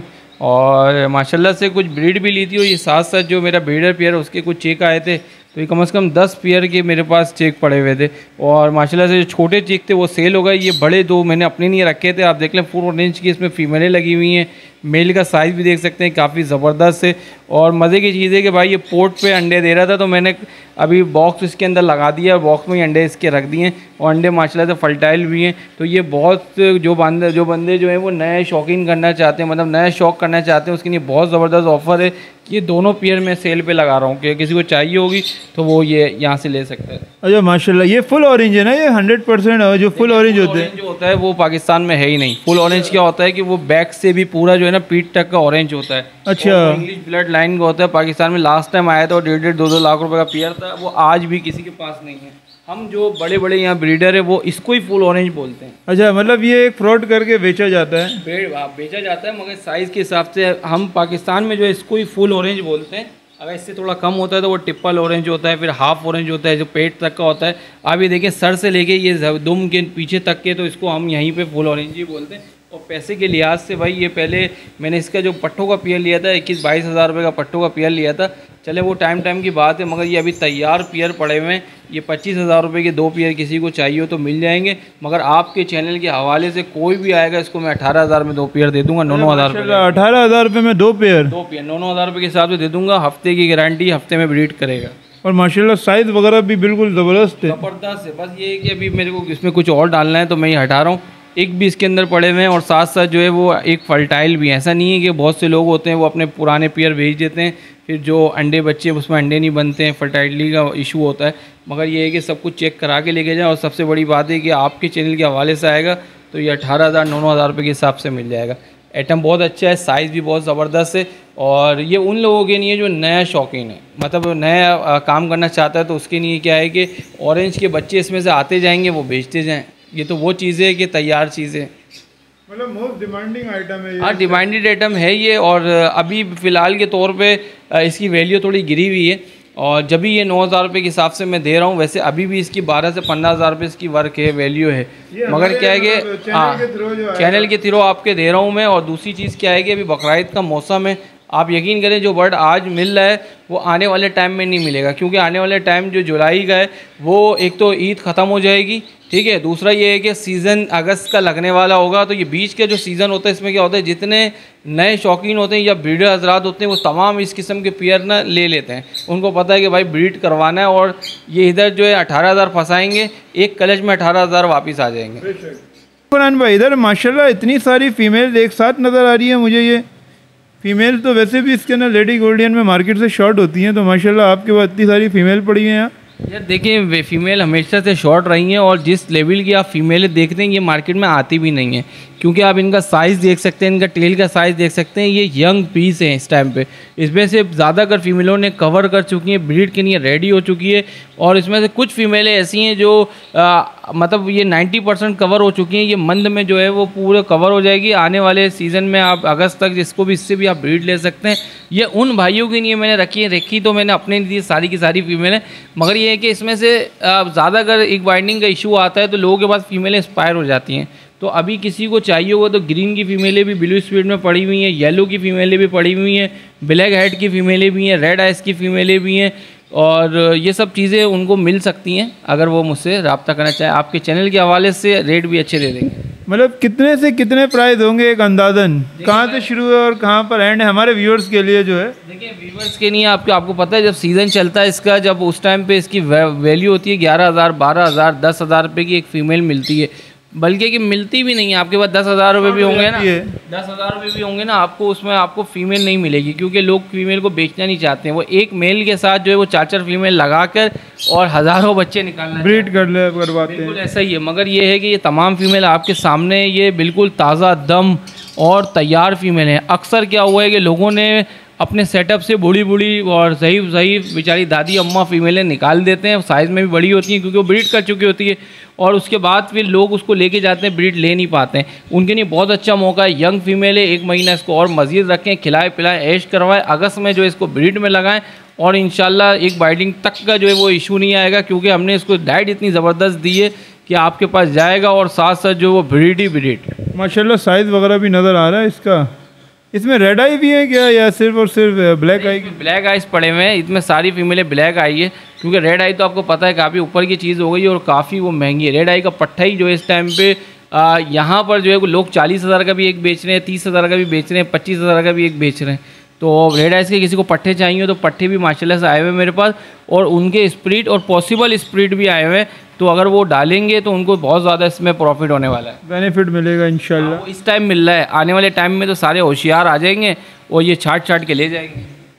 और माशाल्लाह से कुछ ब्रीड भी ली थी। और ये साथ साथ जो मेरा ब्रीडर पेयर है उसके कुछ चेक आए थे, तो ये कम से कम दस पेयर के मेरे पास चेक पड़े हुए थे। और माशाल्लाह से जो छोटे चेक थे वो सेल हो गए। ये बड़े दो मैंने अपने लिए रखे थे। आप देख लें फुल ऑरेंज की इसमें फीमेलें लगी हुई हैं, मेल का साइज़ भी देख सकते हैं काफ़ी ज़बरदस्त है। और मज़े की चीज़ है कि भाई ये पोर्ट पे अंडे दे रहा था, तो मैंने अभी बॉक्स इसके अंदर लगा दिया, बॉक्स में ही अंडे इसके रख दिए, और अंडे माशाल्लाह से फर्टाइल भी हैं। तो ये बहुत जो बंदे जो बंदे जो हैं वो नए शौकीन करना चाहते हैं, मतलब नया शौक़ करना चाहते हैं, उसके लिए बहुत ज़बरदस्त ऑफ़र है। ये दोनों पेयर मैं सेल पे लगा रहा हूँ कि किसी को चाहिए होगी तो वो ये यहाँ से ले सकता है। अच्छा माशाल्लाह, ये फुल ऑरेंज है ना? ये हंड्रेड परसेंट जो फुल ऑरेंज होते हैं, जो होता है वो पाकिस्तान में है ही नहीं। फुल ऑरेंज क्या होता है कि वो बैक से भी पूरा जो है ना पीठ तक का ऑरेंज होता है। अच्छा, इंग्लिश ब्लड लाइन का होता है। पाकिस्तान में लास्ट टाइम आया था और डेढ़ डेढ़ दो दो लाख रुपए का पेयर था, वो आज भी किसी के पास नहीं है। हम जो बड़े बड़े यहाँ ब्रीडर है वो इसको ही फुल ऑरेंज बोलते हैं। अच्छा, मतलब ये एक फ्रॉड करके बेचा जाता है? बेचा जाता है, मगर साइज़ के हिसाब से हम पाकिस्तान में जो इसको ही फुल ऑरेंज बोलते हैं। अगर इससे थोड़ा कम होता है तो वो टिप्पल ऑरेंज होता है, फिर हाफ ऑरेंज होता है जो पेट तक का होता है। आप ये देखिए सर से लेके ये दुम के पीछे तक के, तो इसको हम यहीं पे फुल ऑरेंज ही बोलते हैं। और पैसे के लिहाज से भाई ये पहले मैंने इसका जो पट्टों का पेयर लिया था, इक्कीस बाईस हज़ार रुपये का पट्टों का पेयर लिया था। चले वो टाइम टाइम की बात है, मगर ये अभी तैयार पेयर पड़े हुए हैं। ये पच्चीस हज़ार रुपये के दो पेयर किसी को चाहिए हो तो मिल जाएंगे, मगर आपके चैनल के हवाले से कोई भी आएगा इसको मैं अठारह हज़ार में दो पेयर दे दूंगा। नौ नौ हज़ार रुपये अठारह हज़ार रुपये में दो पेयर दो पेयर नौ नौ हज़ार रुपये के हिसाब से दे दूंगा। हफ्ते की गारंटी, हफ्ते में ब्रीड करेगा। और माशाल्लाह साइज़ वगैरह भी बिल्कुल ज़बरदस्त है, ज़बरदस्त है। बस ये है कि अभी मेरे को इसमें कुछ और डालना है तो मैं ये हटा रहा हूँ। एक भी इसके अंदर पड़े हुए हैं, और साथ साथ जो है वो एक फर्टाइल भी है। ऐसा नहीं है कि बहुत से लोग होते हैं वो अपने पुराने पेयर भेज देते हैं, फिर जो अंडे बच्चे उसमें अंडे नहीं बनते हैं, फर्टाइलिटी का इशू होता है। मगर ये है कि सब कुछ चेक करा के लेके जाए। और सबसे बड़ी बात है कि आपके चैनल के हवाले से आएगा तो ये अठारह हज़ार नौ नौ हज़ार रुपये के हिसाब से मिल जाएगा। आइटम बहुत अच्छा है, साइज़ भी बहुत ज़बरदस्त है। और ये उन लोगों के लिए जो नया शौकीन है, मतलब नया काम करना चाहता है, तो उसके लिए क्या है कि ऑरेंज के बच्चे इसमें से आते जाएंगे, वो बेचते जाएँ। ये तो वो चीज़ें है कि तैयार चीज़ें, मतलब मोस्ट डिमांडिंग आइटम है। हाँ, डिमांडेड आइटम है ये। और अभी फ़िलहाल के तौर पे इसकी वैल्यू थोड़ी गिरी हुई है, और जब भी ये नौ हज़ार रुपये के हिसाब से मैं दे रहा हूँ, वैसे अभी भी इसकी बारह से पंद्रह हज़ार रुपये इसकी वर्क है, वैल्यू है। मगर क्या है कि हाँ, चैनल के थ्रू आपके दे रहा हूँ मैं। और दूसरी चीज़ क्या है कि अभी बकरीद का मौसम है, आप यकीन करें जो बर्ड आज मिल रहा है वो आने वाले टाइम में नहीं मिलेगा, क्योंकि आने वाले टाइम जो जुलाई का है वो एक तो ईद ख़त्म हो जाएगी, ठीक है। दूसरा ये है कि सीज़न अगस्त का लगने वाला होगा, तो ये बीच के जो सीज़न होता है इसमें क्या होता है, जितने नए शौकीन होते हैं या ब्रीडर हजरात होते हैं वो तमाम इस किस्म के पेयर ना ले लेते हैं। उनको पता है कि भाई ब्रीड करवाना है और ये इधर जो है अठारह हज़ार फंसाएँगे, एक कलच में अठारह हज़ार वापस आ जाएंगे। फरहान भाई इधर माशाल्लाह इतनी सारी फ़ीमेल एक साथ नज़र आ रही है मुझे। ये फ़ीमेल तो वैसे भी इसके अंदर लेडी गोल्डियन में मार्केट से शॉर्ट होती हैं, तो माशाल्लाह आपके पास इतनी सारी फ़ीमेल पड़ी हैं यहाँ। यार देखिए वे फीमेल हमेशा से शॉर्ट रही हैं और जिस लेवल की आप फीमेलें देखते हैं ये मार्केट में आती भी नहीं है, क्योंकि आप इनका साइज़ देख सकते हैं, इनका टेल का साइज़ देख सकते हैं। ये यंग पीस हैं इस टाइम पे, इसमें से ज़्यादातर फीमेलों ने कवर कर चुकी हैं, ब्रीड के लिए रेडी हो चुकी है, और इसमें से कुछ फीमेलें ऐसी हैं जो आ, मतलब ये नब्बे परसेंट कवर हो चुकी हैं। ये मंद में जो है वो पूरे कवर हो जाएगी। आने वाले सीज़न में आप अगस्त तक जिसको भी इससे भी आप ब्रीड ले सकते हैं। ये उन भाइयों के लिए मैंने रखी है, रखी तो मैंने अपने लिए सारी की सारी फीमेलें, मगर ये है कि इसमें से ज़्यादा अगर एक बाइंडिंग का इशू आता है तो लोगों के पास फीमेलें एक्सपायर हो जाती हैं। तो अभी किसी को चाहिए होगा तो ग्रीन की फ़ीमेलें भी ब्लू स्पीड में पड़ी हुई हैं, येलो की फ़ीमेलें भी पड़ी हुई हैं, ब्लैक हेड की फ़ीमेलें भी हैं, रेड आइस की फ़ीमेलें भी हैं, और ये सब चीज़ें उनको मिल सकती हैं अगर वो मुझसे रब्ता करना चाहें। आपके चैनल के हवाले से रेट भी अच्छे दे देंगे। मतलब कितने से कितने प्राइस होंगे एक अंदाज़न, कहाँ से शुरू है और कहाँ पर एंड है हमारे व्यूअर्स के लिए जो है? देखिए व्यूअर्स के लिए आपको आपको पता है जब सीज़न चलता है इसका, जब उस टाइम पे इसकी वैल्यू होती है ग्यारह हज़ार बारह हज़ार दस हज़ार रुपये की एक फ़ीमेल मिलती है, बल्कि कि मिलती भी नहीं है। आपके पास दस हज़ार रुपये भी होंगे ना, दस हज़ार रुपये भी होंगे ना, आपको उसमें आपको फ़ीमेल नहीं मिलेगी, क्योंकि लोग फीमेल को बेचना नहीं चाहते हैं। वो एक मेल के साथ जो है वो चार चार फीमेल लगा कर और हज़ारों बच्चे निकालना ब्रीड कर ले करवाते हैं। बिल्कुल ऐसा ही है, मगर ये है कि ये तमाम फीमेल आपके सामने ये बिल्कुल ताज़ा दम और तैयार फीमेल हैं। अक्सर क्या हुआ है कि लोगों ने अपने सेटअप से बूढ़ी बूढ़ी और सही सही बेचारी दादी अम्मा फीमेलें निकाल देते हैं, साइज़ में भी बड़ी होती हैं क्योंकि वो ब्रीड कर चुकी होती है, और उसके बाद फिर लोग उसको लेके जाते हैं, ब्रीड ले नहीं पाते हैं। उनके लिए बहुत अच्छा मौका है, यंग फीमेल है, एक महीना इसको और मज़ीद रखें, खिलाए पिलाएं, ऐश करवाएं, अगस्त में जो इसको ब्रीड में लगाएं, और इंशाल्लाह एक बाइडिंग तक का जो है वो इशू नहीं आएगा, क्योंकि हमने इसको डाइट इतनी ज़बरदस्त दी है कि आपके पास जाएगा और साथ साथ जो वो ब्रीड ही ब्रीड। माशाल्लाह साइज़ वगैरह भी नज़र आ रहा है इसका। इसमें रेड आई भी है क्या, या सिर्फ और सिर्फ ब्लैक आई? ब्लैक आइज पड़े हुए हैं, इसमें सारी फीमेलें ब्लैक आई है, क्योंकि रेड आई तो आपको पता है काफ़ी ऊपर की चीज़ हो गई और काफ़ी वो महंगी है। रेड आई का पट्टा ही जो है इस टाइम पे यहाँ पर जो है लोग चालीस हज़ार का भी एक बेच रहे हैं, तीस हज़ार का भी बेच रहे हैं, पच्चीस हज़ार का भी एक बेच रहे हैं। तो रेड आइस के किसी को पट्टे चाहिए तो पट्टे भी माशाल्लाह से आए हुए हैं मेरे पास, और उनके स्प्रिट और पॉसिबल स्प्रिट भी आए हुए हैं, तो अगर वो डालेंगे तो उनको बहुत ज़्यादा इसमें प्रॉफिट होने वाला है, बेनिफिट मिलेगा इंशाल्लाह। वो इस टाइम मिल रहा है, आने वाले टाइम में तो सारे होशियार आ जाएंगे और ये छाट छाट के ले जाएंगे।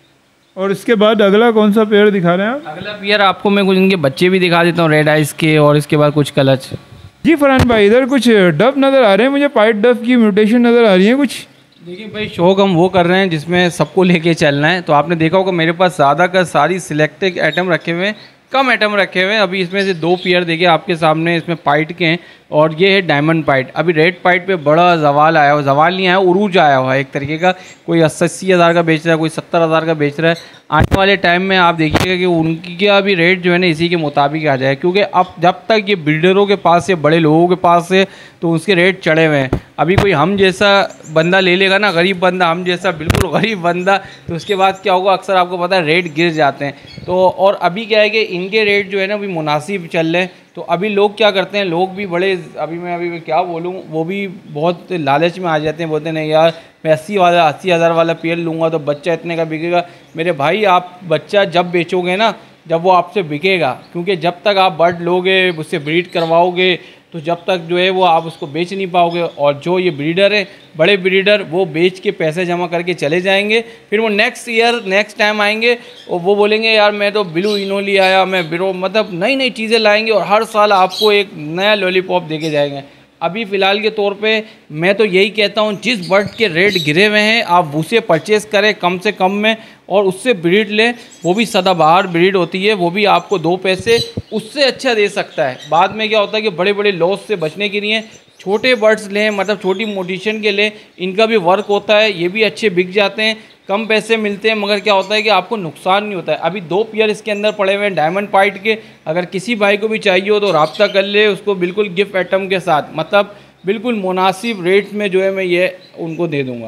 और इसके बाद अगला कौन सा पेयर दिखा रहे हैं आप? अगला पेयर आपको मैं कुछ इनके बच्चे भी दिखा देता हूँ रेड आइस के, और इसके बाद कुछ कलच। जी फरहान भाई इधर कुछ डब नज़र आ रहे हैं मुझे, पाइट डब की म्यूटेशन नज़र आ रही है कुछ। देखिए भाई शौक हम वो कर रहे हैं जिसमें सबको लेके चलना है, तो आपने देखा होगा मेरे पास ज़्यादा का सारी सिलेक्टेड आइटम रखे हुए हैं, कम आइटम रखे हुए हैं। अभी इसमें से दो पेयर देखिए आपके सामने इसमें पाइट के हैं, और ये है डायमंड पाइट। अभी रेड पाइट पे बड़ा जवाल आया हुआ, जवाल नहीं आया, उरूज आया हुआ है एक तरीके का। कोई अस्सी हज़ार का बेच रहा है, कोई सत्तर हज़ार का बेच रहा है। आने वाले टाइम में आप देखिएगा कि उनकी का भी रेट जो है ना इसी के मुताबिक आ जाए, क्योंकि अब जब तक ये बिल्डरों के पास से, बड़े लोगों के पास से, तो उसके रेट चढ़े हुए हैं। अभी कोई हम जैसा बंदा ले लेगा ना, गरीब बंदा, हम जैसा बिल्कुल गरीब बंदा, तो उसके बाद क्या होगा, अक्सर आपको पता है रेट गिर जाते हैं। तो और अभी क्या है कि इनके रेट जो है ना अभी मुनासिब चल रहे हैं, तो अभी लोग क्या करते हैं, लोग भी बड़े, अभी मैं अभी मैं क्या बोलूँ, वो भी बहुत लालच में आ जाते हैं, बोलते नहीं यार मैं अस्सी वाला अस्सी हज़ार वाला पेयर लूँगा तो बच्चा इतने का बिकेगा। मेरे भाई आप बच्चा जब बेचोगे ना, जब वो आपसे बिकेगा, क्योंकि जब तक आप बर्ड लोगे, उससे ब्रीड करवाओगे, तो जब तक जो है वो आप उसको बेच नहीं पाओगे। और जो ये ब्रीडर है, बड़े ब्रीडर, वो बेच के पैसे जमा करके चले जाएंगे, फिर वो नेक्स्ट ईयर नेक्स्ट टाइम आएंगे और वो बोलेंगे यार मैं तो ब्लू इनोली आया, मैं ब्रो, मतलब नई नई चीज़ें लाएंगे और हर साल आपको एक नया लॉलीपॉप देके जाएंगे। अभी फ़िलहाल के तौर पे मैं तो यही कहता हूँ, जिस बर्ड के रेट गिरे हुए हैं आप उसे परचेज़ करें कम से कम में, और उससे ब्रीड लें, वो भी सदाबहार ब्रीड होती है, वो भी आपको दो पैसे उससे अच्छा दे सकता है। बाद में क्या होता है कि बड़े बड़े लॉस से बचने के लिए छोटे बर्ड्स लें, मतलब छोटी मोटिशन के लें, इनका भी वर्क होता है, ये भी अच्छे बिक जाते हैं, कम पैसे मिलते हैं, मगर क्या होता है कि आपको नुकसान नहीं होता है। अभी दो पेयर इसके अंदर पड़े हुए हैं डायमंड पाइट के, अगर किसी भाई को भी चाहिए हो तो रब्ता कर ले उसको, बिल्कुल गिफ्ट आइटम के साथ, मतलब बिल्कुल मुनासिब रेट में जो है मैं ये उनको दे दूँगा।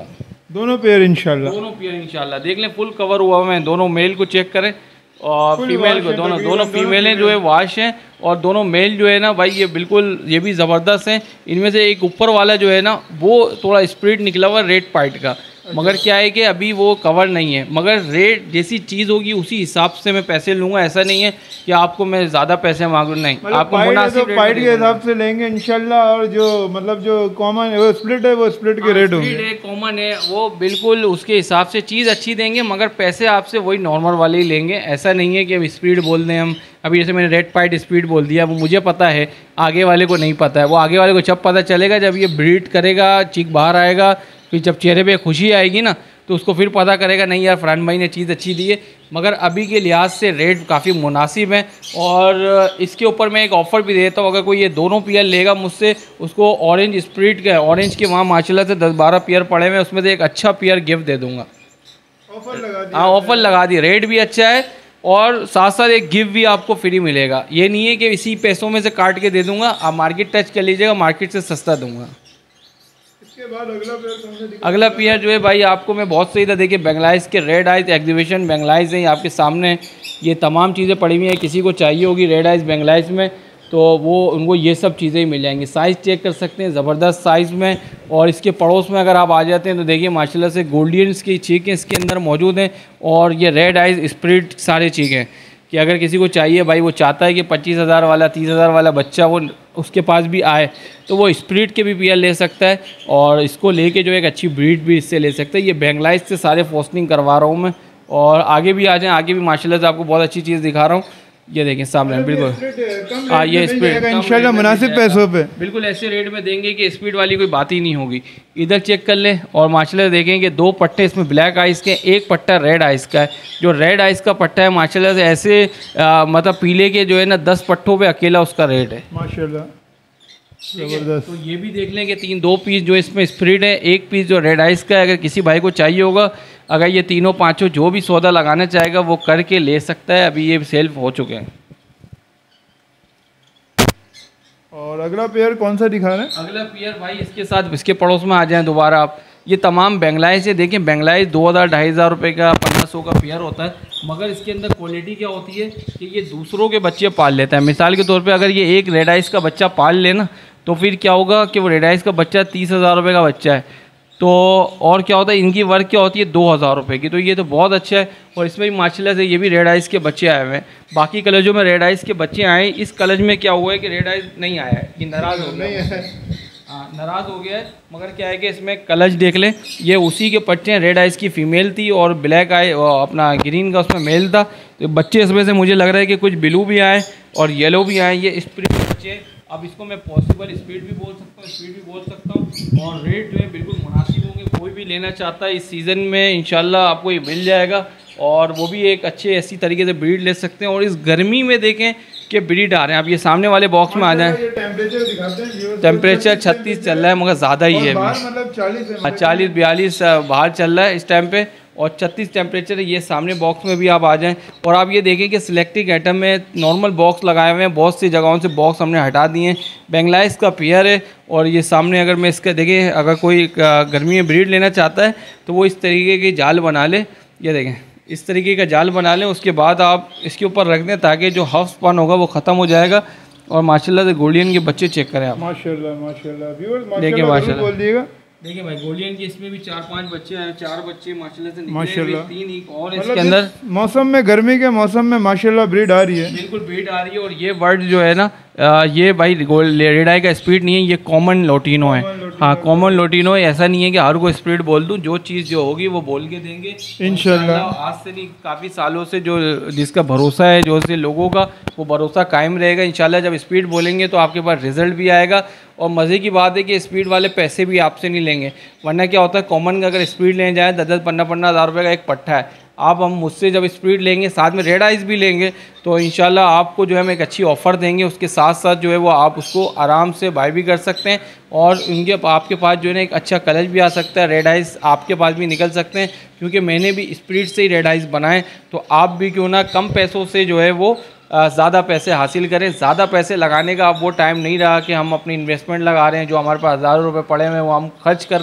दोनों पेयर इंशाल्लाह, दोनों पेयर इंशाल्लाह। देख लें फुल कवर हुआ हुआ है, दोनों मेल को चेक करें और फीमेल को, दोनों दोनों फीमेलें जो है वाश हैं और दोनों मेल जो है ना भाई ये बिल्कुल ये भी ज़बरदस्त हैं। इनमें से एक ऊपर वाला जो है ना वो थोड़ा स्प्लिट निकला हुआ रेड पाइट का, मगर क्या है कि अभी वो कवर नहीं है, मगर रेट जैसी चीज़ होगी उसी हिसाब से मैं पैसे लूँगा। ऐसा नहीं है कि आपको मैं ज़्यादा पैसे मांगूँ, नहीं, आपको मुनासिब तो पाइट के हिसाब से लेंगे इंशाल्लाह। और जो मतलब जो कॉमन वो स्प्लिट है वो स्प्लिट के रेट होंगे, स्प्लिट है कॉमन है वो बिल्कुल उसके हिसाब से चीज़ अच्छी देंगे, मगर पैसे आपसे वही नॉर्मल वाले ही लेंगे। ऐसा नहीं है कि अब स्पीड बोल दें हम, अभी जैसे मैंने रेड पाइट स्पीड बोल दिया, वो मुझे पता है, आगे वाले को नहीं पता है। वो आगे वाले को जब पता चलेगा जब ये ब्रीड करेगा, चीख बाहर आएगा, फिर जब चेहरे पे खुशी आएगी ना तो उसको फिर पता करेगा नहीं यार फरहान भाई ने चीज़ अच्छी दी है। मगर अभी के लिहाज से रेट काफ़ी मुनासिब है। और इसके ऊपर मैं एक ऑफ़र भी देता हूँ, अगर कोई ये दोनों पेयर लेगा मुझसे, उसको ऑरेंज स्प्रिट का, ऑरेंज के वहाँ माशाल्लाह से दस बारह पेयर पड़े हुए हैं, उसमें से एक अच्छा पेयर गिफ्ट दे दूँगा। ऑफर लगा दिया, हाँ ऑफ़र लगा दिए, रेट भी अच्छा है और साथ साथ एक गिफ्ट भी आपको फ्री मिलेगा। ये नहीं है कि इसी पैसों में से काट के दे दूँगा, आप मार्केट टच कर लीजिएगा, मार्केट से सस्ता दूँगा। इसके बाद अगला पेयर कौन सा दिखा? अगला पेयर जो है भाई आपको मैं बहुत सही था, देखिए बेंगलाइज के रेड आइज एग्जीबिशन बेंगलाइज हैं आपके सामने, ये तमाम चीज़ें पड़ी हुई हैं। किसी को चाहिए होगी रेड आइज बेंगलाइज में तो वो उनको ये सब चीज़ें ही मिल जाएंगी। साइज़ चेक कर सकते हैं, ज़बरदस्त साइज़ में। और इसके पड़ोस में अगर आप आ जाते हैं तो देखिए माशाल्लाह से गोल्डियंस की चीखें इसके अंदर मौजूद हैं और ये रेड आइज स्प्रिट सारे चीखें कि अगर किसी को चाहिए भाई, वो चाहता है कि पच्चीस हज़ार वाला तीस हज़ार वाला बच्चा वो उसके पास भी आए तो वो स्प्रिट के भी पेयर ले सकता है और इसको लेके जो एक अच्छी ब्रीड भी इससे ले सकता है। ये बेंगलाइज से सारे फोस्टिंग करवा रहा हूँ मैं और आगे भी आ जाएँ, आगे भी माशाल्लाह से आपको बहुत अच्छी चीज़ दिखा रहा हूँ। ये देखें सामने बिल्कुल, हाँ ये स्पीड इंशाल्लाह मुनासिब पैसों पे बिल्कुल ऐसे रेट में देंगे कि स्पीड वाली कोई बात ही नहीं होगी। इधर चेक कर लें और माशाल्लाह देखें कि दो पट्टे इसमें ब्लैक आइस के, एक पट्टा रेड आइस का है। जो रेड आइस का पट्टा है माशाल्लाह से ऐसे आ, मतलब पीले के जो है ना दस पट्टों पे अकेला उसका रेट है माशाल्लाह, जबरदस्त। तो ये भी देख लें कि तीन दो पीस जो इसमें स्प्रिट है, एक पीस जो रेड आइस का है। अगर किसी भाई को चाहिए होगा, अगर ये तीनों पांचों जो भी सौदा लगाना चाहेगा वो करके ले सकता है। अभी ये सेल्फ हो चुके हैं। और अगला पेयर कौन सा दिखा रहे हैं? अगला पेयर भाई इसके साथ इसके पड़ोस में आ जाएं दोबारा आप। ये तमाम बेंगलाइज है, देखें बेंगलाइज दो हज़ार ढाई हज़ार रुपये का पंद्रह सौ का पेयर होता है, मगर इसके अंदर क्वालिटी क्या होती है कि ये दूसरों के बच्चे पाल लेता है। मिसाल के तौर पे अगर ये एक रेड आइस का बच्चा पाल लेना तो फिर क्या होगा कि वो रेड आइस का बच्चा तीस हज़ार रुपये का बच्चा है, तो और क्या होता है इनकी वर्क क्या होती है दो हज़ार रुपये की। तो ये तो बहुत अच्छा है। और इसमें भी माशाल्लाह से ये भी रेड आइस के बच्चे आए हुए हैं। बाकी कलजों में रेड आइस के बच्चे आए, इस कलज में क्या हुआ है कि रेड आइस नहीं आया है, ये नाराज़ हो गया है। हाँ नाराज़ हो गया है, मगर क्या है कि इसमें कलज देख लें, ये उसी के पट्टे हैं। रेड आइस की फ़ीमेल थी और ब्लैक आई अपना ग्रीन का उसमें मेल था। तो बच्चे इसमें से मुझे लग रहा है कि कुछ ब्लू भी आए और येलो भी आए, ये स्प्रिट के बच्चे। अब इसको मैं पॉसिबल स्पीड भी बोल सकता हूँ, स्पीड भी बोल सकता हूँ और रेट जो है बिल्कुल मुनासिब होंगे। कोई भी लेना चाहता है इस सीज़न में इंशाल्लाह आपको ये मिल जाएगा और वो भी एक अच्छे ऐसी तरीके से ब्रीड ले सकते हैं। और इस गर्मी में देखें कि ब्रीड आ रहे हैं। अब ये सामने वाले बॉक्स में आ जाएं, टेम्परेचर दिखाते हैं, टेम्परेचर छत्तीस चल रहा है मगर ज़्यादा ही है, मतलब चालीस चालीस बयालीस बाहर चल रहा है इस टाइम पे और छत्तीस टेम्परेचर है। ये सामने बॉक्स में भी आप आ जाएं और आप ये देखें कि सिलेक्टिव आइटम में नॉर्मल बॉक्स लगाए हुए हैं, बहुत सी जगहों से बॉक्स हमने हटा दिए हैं। बेंगलाइज का पेयर है और ये सामने अगर मैं इसका देखें, अगर कोई गर्मी में ब्रीड लेना चाहता है तो वो इस तरीके की जाल बना ले, ये देखें इस तरीके का जाल बना लें, उसके बाद आप इसके ऊपर रख दें ताकि जो हफ्सपन होगा वो ख़त्म हो जाएगा। और माशाल्लाह से गोल्डियन के बच्चे चेक करें आप, माशाल्लाह माशाल्लाह व्यूअर्स, देखिए माशाल्लाह बोल दिएगा। देखिए भाई गोल्डियन की इसमें भी चार पांच बच्चे हैं, चार बच्चे माशाल्लाह से निकले, माशाल्लाह। तीन एक और मतलब इसके अंदर मौसम में, गर्मी के मौसम में माशाल्लाह ब्रीड आ रही है, बिल्कुल ब्रीड आ रही है। और ये वर्ड जो है ना आ, ये भाई रेड आई का स्पीड नहीं है, ये कॉमन लोटिनो है। हाँ कॉमन लोटिनो है, ऐसा नहीं है कि हर को स्पीड बोल दूँ, जो चीज़ जो होगी वो बोल के देंगे इंशाल्लाह। आज से नहीं काफ़ी सालों से जो जिसका भरोसा है, जो से लोगों का वो भरोसा कायम रहेगा इंशाल्लाह। जब स्पीड बोलेंगे तो आपके पास रिजल्ट भी आएगा और मज़े की बात है कि स्पीड वाले पैसे भी आपसे नहीं लेंगे। वरना क्या होता है कॉमन का अगर स्पीड लेने जाए दस दस पंद्रह पंद्रह हज़ार रुपये का एक पट्टा है, आप हम मुझसे जब स्पीड लेंगे साथ में रेड आइस भी लेंगे तो इंशाल्लाह आपको जो है हम एक अच्छी ऑफ़र देंगे। उसके साथ साथ जो है वो आप उसको आराम से बाय भी कर सकते हैं और उनके आपके पास जो है ना एक अच्छा कलर भी आ सकता है, रेड आइस आपके पास भी निकल सकते हैं। क्योंकि मैंने भी स्पीड से ही रेड आइस बनाए, तो आप भी क्यों ना कम पैसों से जो है वो ज़्यादा पैसे हासिल करें। ज़्यादा पैसे लगाने का अब वो टाइम नहीं रहा कि हम अपनी इन्वेस्टमेंट लगा रहे हैं, जो हमारे पास हज़ारों रुपये पड़े हुए हैं वो हम खर्च कर रहे हैं।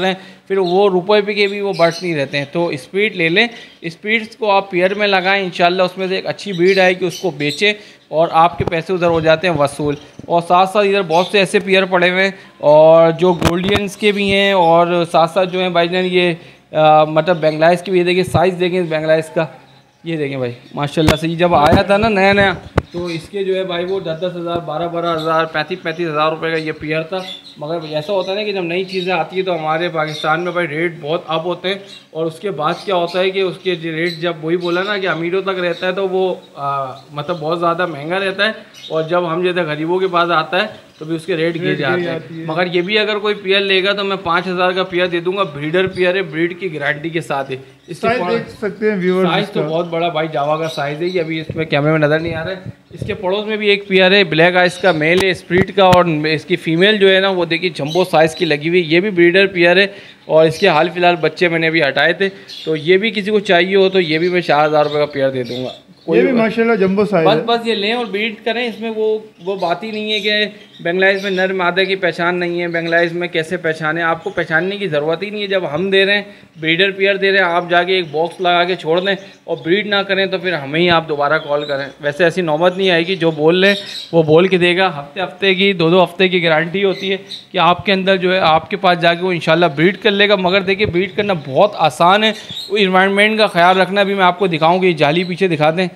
फिर वो रुपए पे के भी वो बर्ड्स नहीं रहते हैं। तो स्प्लिट ले लें, स्प्लिट्स को आप पेयर में लगाएं, इंशाल्लाह उसमें से एक अच्छी ब्रीड आएगी, उसको बेचें और आपके पैसे उधर हो जाते हैं वसूल। और साथ साथ इधर बहुत से ऐसे पेयर पड़े हुए हैं और जो गोल्डियंस के भी हैं और साथ साथ जो है भाईजान ये आ, मतलब बेंगलाइज की भी। ये देखिए साइज़ देखें इस बेंगलाइज का, ये देखें भाई माशाल्लाह से। ये जब आया था ना नया नया तो इसके जो है भाई वो दस दस हज़ार बारह बारह हज़ार पैंतीस पैंतीस हज़ार रुपये का ये पेयर था। मगर ऐसा होता है ना कि जब नई चीज़ें आती है तो हमारे पाकिस्तान में भाई रेट बहुत अप होते हैं और उसके बाद क्या होता है कि उसके रेट जब वही बोला ना कि अमीरों तक रहता है तो वो आ, मतलब बहुत ज़्यादा महंगा रहता है और जब हम जैसे गरीबों के पास आता है तो भी उसके रेट गिर जाते हैं। मगर ये भी अगर कोई पेयर लेगा तो मैं पाँच हज़ार का पेयर दे दूंगा, ब्रीडर पेयर है, ब्रीड की गारंटी के साथ है। इसके देख सकते हैं व्यूअर्स, साइज़ तो बहुत बड़ा भाई जावा का साइज़ है, ये अभी इसमें कैमरे में नज़र नहीं आ रहा है। इसके पड़ोस में भी एक पेयर है ब्लैक आइस का मेल है स्प्लिट का और इसकी फ़ीमेल जो है ना वो देखिए जंबो साइज़ की लगी हुई, ये भी ब्रीडर पेयर है और इसके हाल फिलहाल बच्चे मैंने अभी हटाए थे। तो ये भी किसी को चाहिए हो तो ये भी मैं चार हज़ार रुपये का पेयर दे दूँगा। ये भी माशाल्लाह जंबो साइज बस है। बस ये लें और ब्रीड करें। इसमें वो वो बात ही नहीं है कि बेंगलाइज में नर मादा की पहचान नहीं है, बेंगलाइज में कैसे पहचाने, आपको पहचानने की ज़रूरत ही नहीं है। जब हम दे रहे हैं ब्रीडर पेयर दे रहे हैं, आप जाके एक बॉक्स लगा के छोड़ दें और ब्रीड ना करें तो फिर हमें ही आप दोबारा कॉल करें। वैसे ऐसी नौबत नहीं आएगी, जो बोल लें वो बोल के देगा। हफ्ते हफ्ते की दो दो हफ्ते की गारंटी होती है कि आपके अंदर जो है आपके पास जाके वो इंशाल्लाह ब्रीड कर लेगा। मगर देखिए ब्रीड करना बहुत आसान है, वो इन्वायरमेंट का ख्याल रखना भी मैं आपको दिखाऊँगी। जाली पीछे दिखा दें,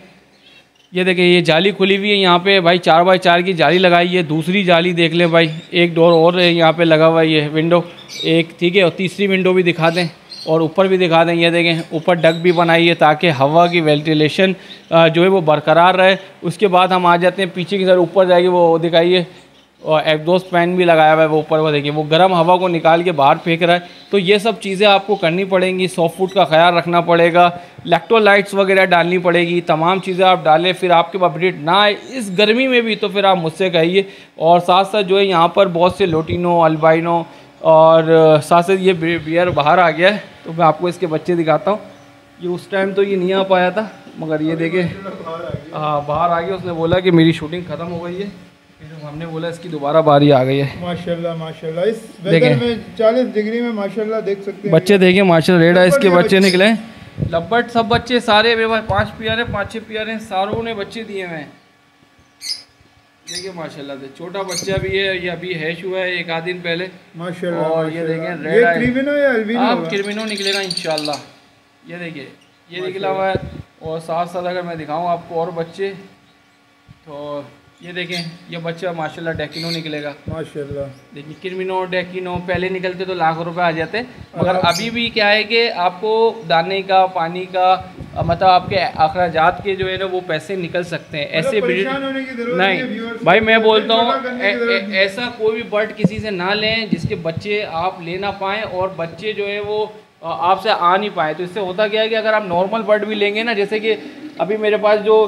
ये देखिए ये जाली खुली हुई है यहाँ पे भाई, चार बाई चार की जाली लगाई है। दूसरी जाली देख लें भाई, एक डोर और है यहाँ पे लगा हुआ है, ये विंडो एक, ठीक है। और तीसरी विंडो भी दिखा दें और ऊपर भी दिखा दें। ये देखें ऊपर डक भी बनाई है ताकि हवा की वेंटिलेशन जो है वो बरकरार रहे। उसके बाद हम आ जाते हैं पीछे की तरफ, ऊपर जाएगी वो दिखाइए और एग्जॉस्ट फैन भी लगाया हुआ है वो ऊपर, वो देखिए वो गर्म हवा को निकाल के बाहर फेंक रहा है। तो ये सब चीज़ें आपको करनी पड़ेंगी, सॉफ्ट फूड का ख्याल रखना पड़ेगा, इलेक्ट्रोलाइट्स वगैरह डालनी पड़ेगी, तमाम चीज़ें आप डालें। फिर आपके पास ब्रीड ना आए इस गर्मी में भी तो फिर आप मुझसे कहिए। और साथ साथ जो है यहाँ पर बहुत से लोटिनो, अल्बाइनो और साथ साथ ये बियर बाहर आ गया है तो मैं आपको इसके बच्चे दिखाता हूँ। ये उस टाइम तो ये नहीं आ पाया था मगर ये देखे हाँ बाहर आ गया। उसने बोला कि मेरी शूटिंग ख़त्म हो गई है, फिर हमने बोला इसकी दोबारा बारी आ गई है। माशाल्लाह माशाल्लाह इस वेदर में चालीस डिग्री में माशाल्लाह देख सकते हैं बच्चे देखिए माशाल्लाह रेड आइस के बच्चे निकले। लब्बट सब बच्चे सारे मेरे पाँच पियर है, पाँच छः पियर हैं, सारों ने बच्चे दिए हुए हैं। देखिए माशाल्लाह से छोटा बच्चा भी है, ये अभी हैश हुआ है एक आध दिन पहले माशाल्लाह। और ये देखें रेड आइस, क्रिमिनो या अल्बिनो आप क्रिमिनो निकलेगा इंशाल्लाह। ये देखिए ये निकला हुआ है। और साथ साथ अगर मैं दिखाऊँ आपको और बच्चे तो ये देखें ये बच्चा माशाल्लाह डेकिनो निकलेगा माशाल्लाह। देखिए क्रिमिनो डेकिनो पहले निकलते तो लाख रुपए आ जाते, मगर अभी भी क्या है कि आपको दाने का पानी का मतलब आपके अखराजात के जो है ना वो पैसे निकल सकते हैं। ऐसे नहीं भाई मैं बोलता हूँ ऐसा कोई भी बर्ड किसी से ना लें जिसके बच्चे आप ले ना पाएँ और बच्चे जो है वो आपसे आ नहीं पाए। तो इससे होता क्या है कि अगर आप नॉर्मल बर्ड भी लेंगे ना, जैसे कि अभी मेरे पास जो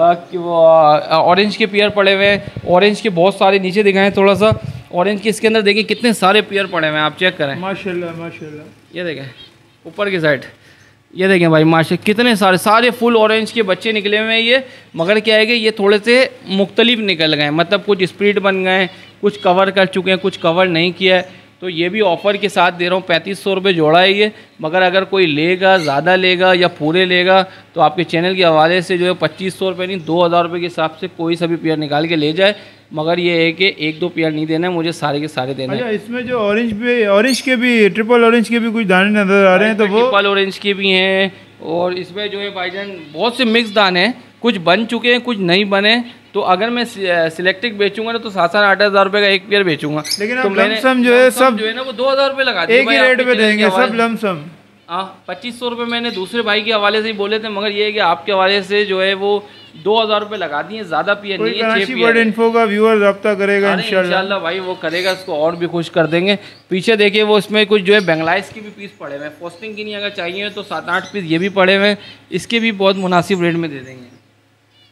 ऑरेंज के पेयर पड़े हुए हैं, ऑरेंज के बहुत सारे नीचे दिखाएं थोड़ा सा, ऑरेंज के इसके अंदर देखिए कितने सारे पेयर पड़े हुए हैं, आप चेक करें माशाल्लाह माशाल्लाह। ये देखें ऊपर की साइड, ये देखें भाई माशा कितने सारे सारे फुल ऑरेंज के बच्चे निकले हुए हैं ये। मगर क्या है कि ये थोड़े से मुख्तलिफ निकल गए, मतलब कुछ स्प्लिट बन गए, कुछ कवर कर चुके हैं, कुछ कवर नहीं किया है। तो ये भी ऑफ़र के साथ दे रहा हूँ, पैंतीस सौ रुपये जोड़ा है ये। मगर अगर कोई लेगा, ज़्यादा लेगा या पूरे लेगा तो आपके चैनल के हवाले से जो है पच्चीस सौ रुपये नहीं दो हज़ार रुपये के हिसाब से कोई सा भी पेयर निकाल के ले जाए। मगर ये है कि एक दो पेयर नहीं देना है, मुझे सारे के सारे देना है। इसमें जो ऑरेंज पे ऑरेंज के भी ट्रिपल ऑरेंज के भी कुछ दाने नज़र आ रहे हैं, तो वो ट्रिपल ऑरेंज के भी हैं और इसमें जो है भाईजान बहुत से मिक्स दाने हैं, कुछ बन चुके हैं कुछ नहीं बने। तो अगर मैं सिलेक्टिव बेचूंगा ना तो सात सात आठ हज़ार रुपये का एक पेयर बेचूंगा। लेकिन तो लमसम जो है सब जो है ना वो दो हज़ार रुपये लगा एक ही रेट पे देंगे सब लमसम। हाँ पच्चीस सौ रुपये मैंने दूसरे भाई के हवाले से ही बोले थे, मगर ये है कि आपके हवाले से जो है वो दो हज़ार रुपये लगा दिए। ज़्यादा पियर नहीं है, छः पियर। इन्फो का व्यूअर रब्ता करेगा इंशाल्लाह भाई, वो करेगा, इसको और भी खुश कर देंगे। पीछे देखिए वो इसमें कुछ जो है बेंगलाइज की भी पीस पड़े हुए हैं, पोस्टिंग की नहीं अगर चाहिए तो सात आठ पीस ये भी पड़े हुए हैं, इसके भी बहुत मुनासिब रेट में दे देंगे।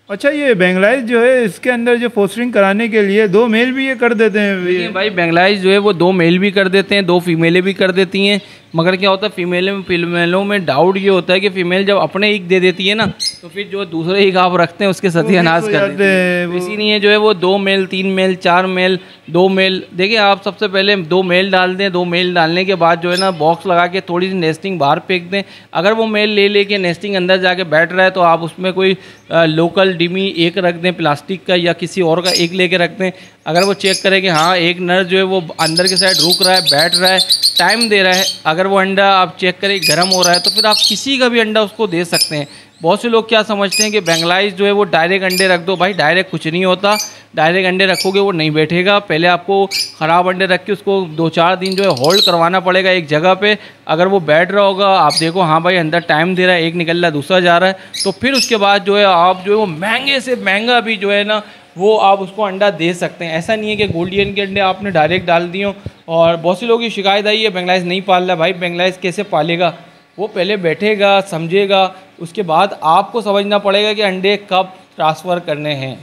अच्छा, ये बेंगलाइज जो है इसके अंदर जो फोस्टरिंग कराने के लिए दो मेल भी ये कर देते हैं? देखिए भाई, बेंगलाइज जो है वो दो मेल भी कर देते हैं, दो फीमेलें भी कर देती हैं। मगर क्या होता है, फीमेल में फीमेलों में डाउट ये होता है कि फ़ीमेल जब अपने ईग दे देती है ना, तो फिर जो दूसरे ईग आप रखते हैं उसके सत्यानाश कर देते हैं। इसीलिए जो है वो दो मेल, तीन मेल, चार मेल, दो मेल। देखिए, आप सबसे पहले दो मेल डाल दें। दो मेल डालने के बाद जो है ना, बॉक्स लगा के थोड़ी सी नेस्टिंग बाहर फेंक दें। अगर वो मेल ले लेके नेस्टिंग अंदर जाके बैठ रहा है तो आप उसमें कोई आ, लोकल डिमी एक रख दें, प्लास्टिक का या किसी और का एक लेके रख दें। अगर वो चेक करे कि हाँ एक नर जो है वो अंदर के साइड रुक रहा है, बैठ रहा है, टाइम दे रहा है, अगर वो अंडा आप चेक करें गर्म हो रहा है, तो फिर आप किसी का भी अंडा उसको दे सकते हैं। बहुत से लोग क्या समझते हैं कि बेंगलाइज जो है वो डायरेक्ट अंडे रख दो। भाई डायरेक्ट कुछ नहीं होता, डायरेक्ट अंडे रखोगे वो नहीं बैठेगा। पहले आपको ख़राब अंडे रख के उसको दो चार दिन जो है होल्ड करवाना पड़ेगा एक जगह पे। अगर वो बैठ रहा होगा, आप देखो हाँ भाई अंदर टाइम दे रहा है, एक निकल रहा है, दूसरा जा रहा है, तो फिर उसके बाद जो है आप जो है वो महंगे से महंगा भी जो है ना वो आप उसको अंडा दे सकते हैं। ऐसा नहीं है कि गोल्डियन के अंडे आपने डायरेक्ट डाल दिए। और बहुत सी लोगों की शिकायत आई है बेंगलाइज नहीं पाल रहा। भाई बेंगलाइज कैसे पालेगा? वो पहले बैठेगा, समझेगा, उसके बाद आपको समझना पड़ेगा कि अंडे कब ट्रांसफ़र करने हैं।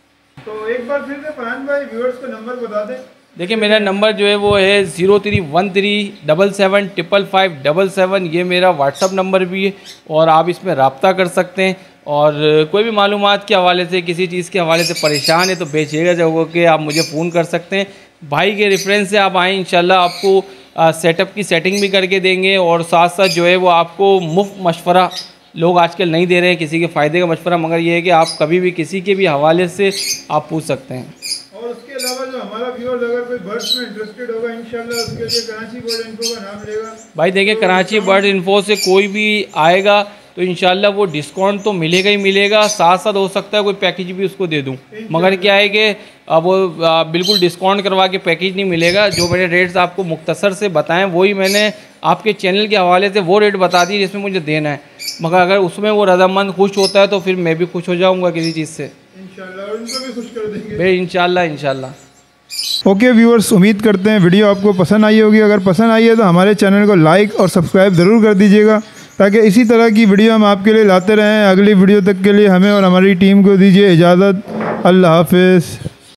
तो एक बार फिर से फरहान भाई व्यूअर्स को नंबर बता दें। देखिए, मेरा नंबर जो है वो है zero three one three double seven triple five double seven. ये मेरा व्हाट्सअप नंबर भी है और आप इसमें रब्ता कर सकते हैं। और कोई भी मालूमात के हवाले से, किसी चीज़ के हवाले से परेशान है तो बेझिझक जो हो के आप मुझे फ़ोन कर सकते हैं। भाई के रेफरेंस से आप आएँ, इंशाल्लाह आपको सेटअप की सेटिंग भी करके देंगे और साथ साथ जो है वो आपको मुफ्त मशवरा लोग आजकल नहीं दे रहे हैं, किसी के फ़ायदे का मशवरा। मगर ये है कि आप कभी भी किसी के भी हवाले से आप पूछ सकते हैं। और उसके अलावा जो हमारा व्यूअर्स अगर कोई बर्ड्स में इंटरेस्टेड होगा, इंशाल्लाह उसके लिए कराची बर्ड इन्फो का नाम लेगा। भाई देखिए, तो कराची बर्ड इन्फो से कोई भी आएगा तो इंशाल्लाह वो डिस्काउंट तो मिलेगा ही मिलेगा, साथ साथ हो सकता है कोई पैकेज भी उसको दे दूं। मगर क्या है कि वो बिल्कुल डिस्काउंट करवा के पैकेज नहीं मिलेगा। जो मैंने रेट्स आपको मुख्तसर से बताएं वही मैंने आपके चैनल के हवाले से वो रेट बता दी जिसमें मुझे देना है। मगर अगर उसमें वो रज़ामंद खुश होता है तो फिर मैं भी खुश हो जाऊँगा किसी चीज़ से, इंशाल्लाह, और उनको भी खुश कर देंगे भाई, इंशाल्लाह इंशाल्लाह। ओके व्यूअर्स, उम्मीद करते हैं वीडियो आपको पसंद आई होगी। अगर पसंद आई है तो हमारे चैनल को लाइक और सब्सक्राइब ज़रूर कर दीजिएगा ताकि इसी तरह की वीडियो हम आपके लिए लाते रहें। अगली वीडियो तक के लिए हमें और हमारी टीम को दीजिए इजाज़त। अल्लाह हाफ़िज़।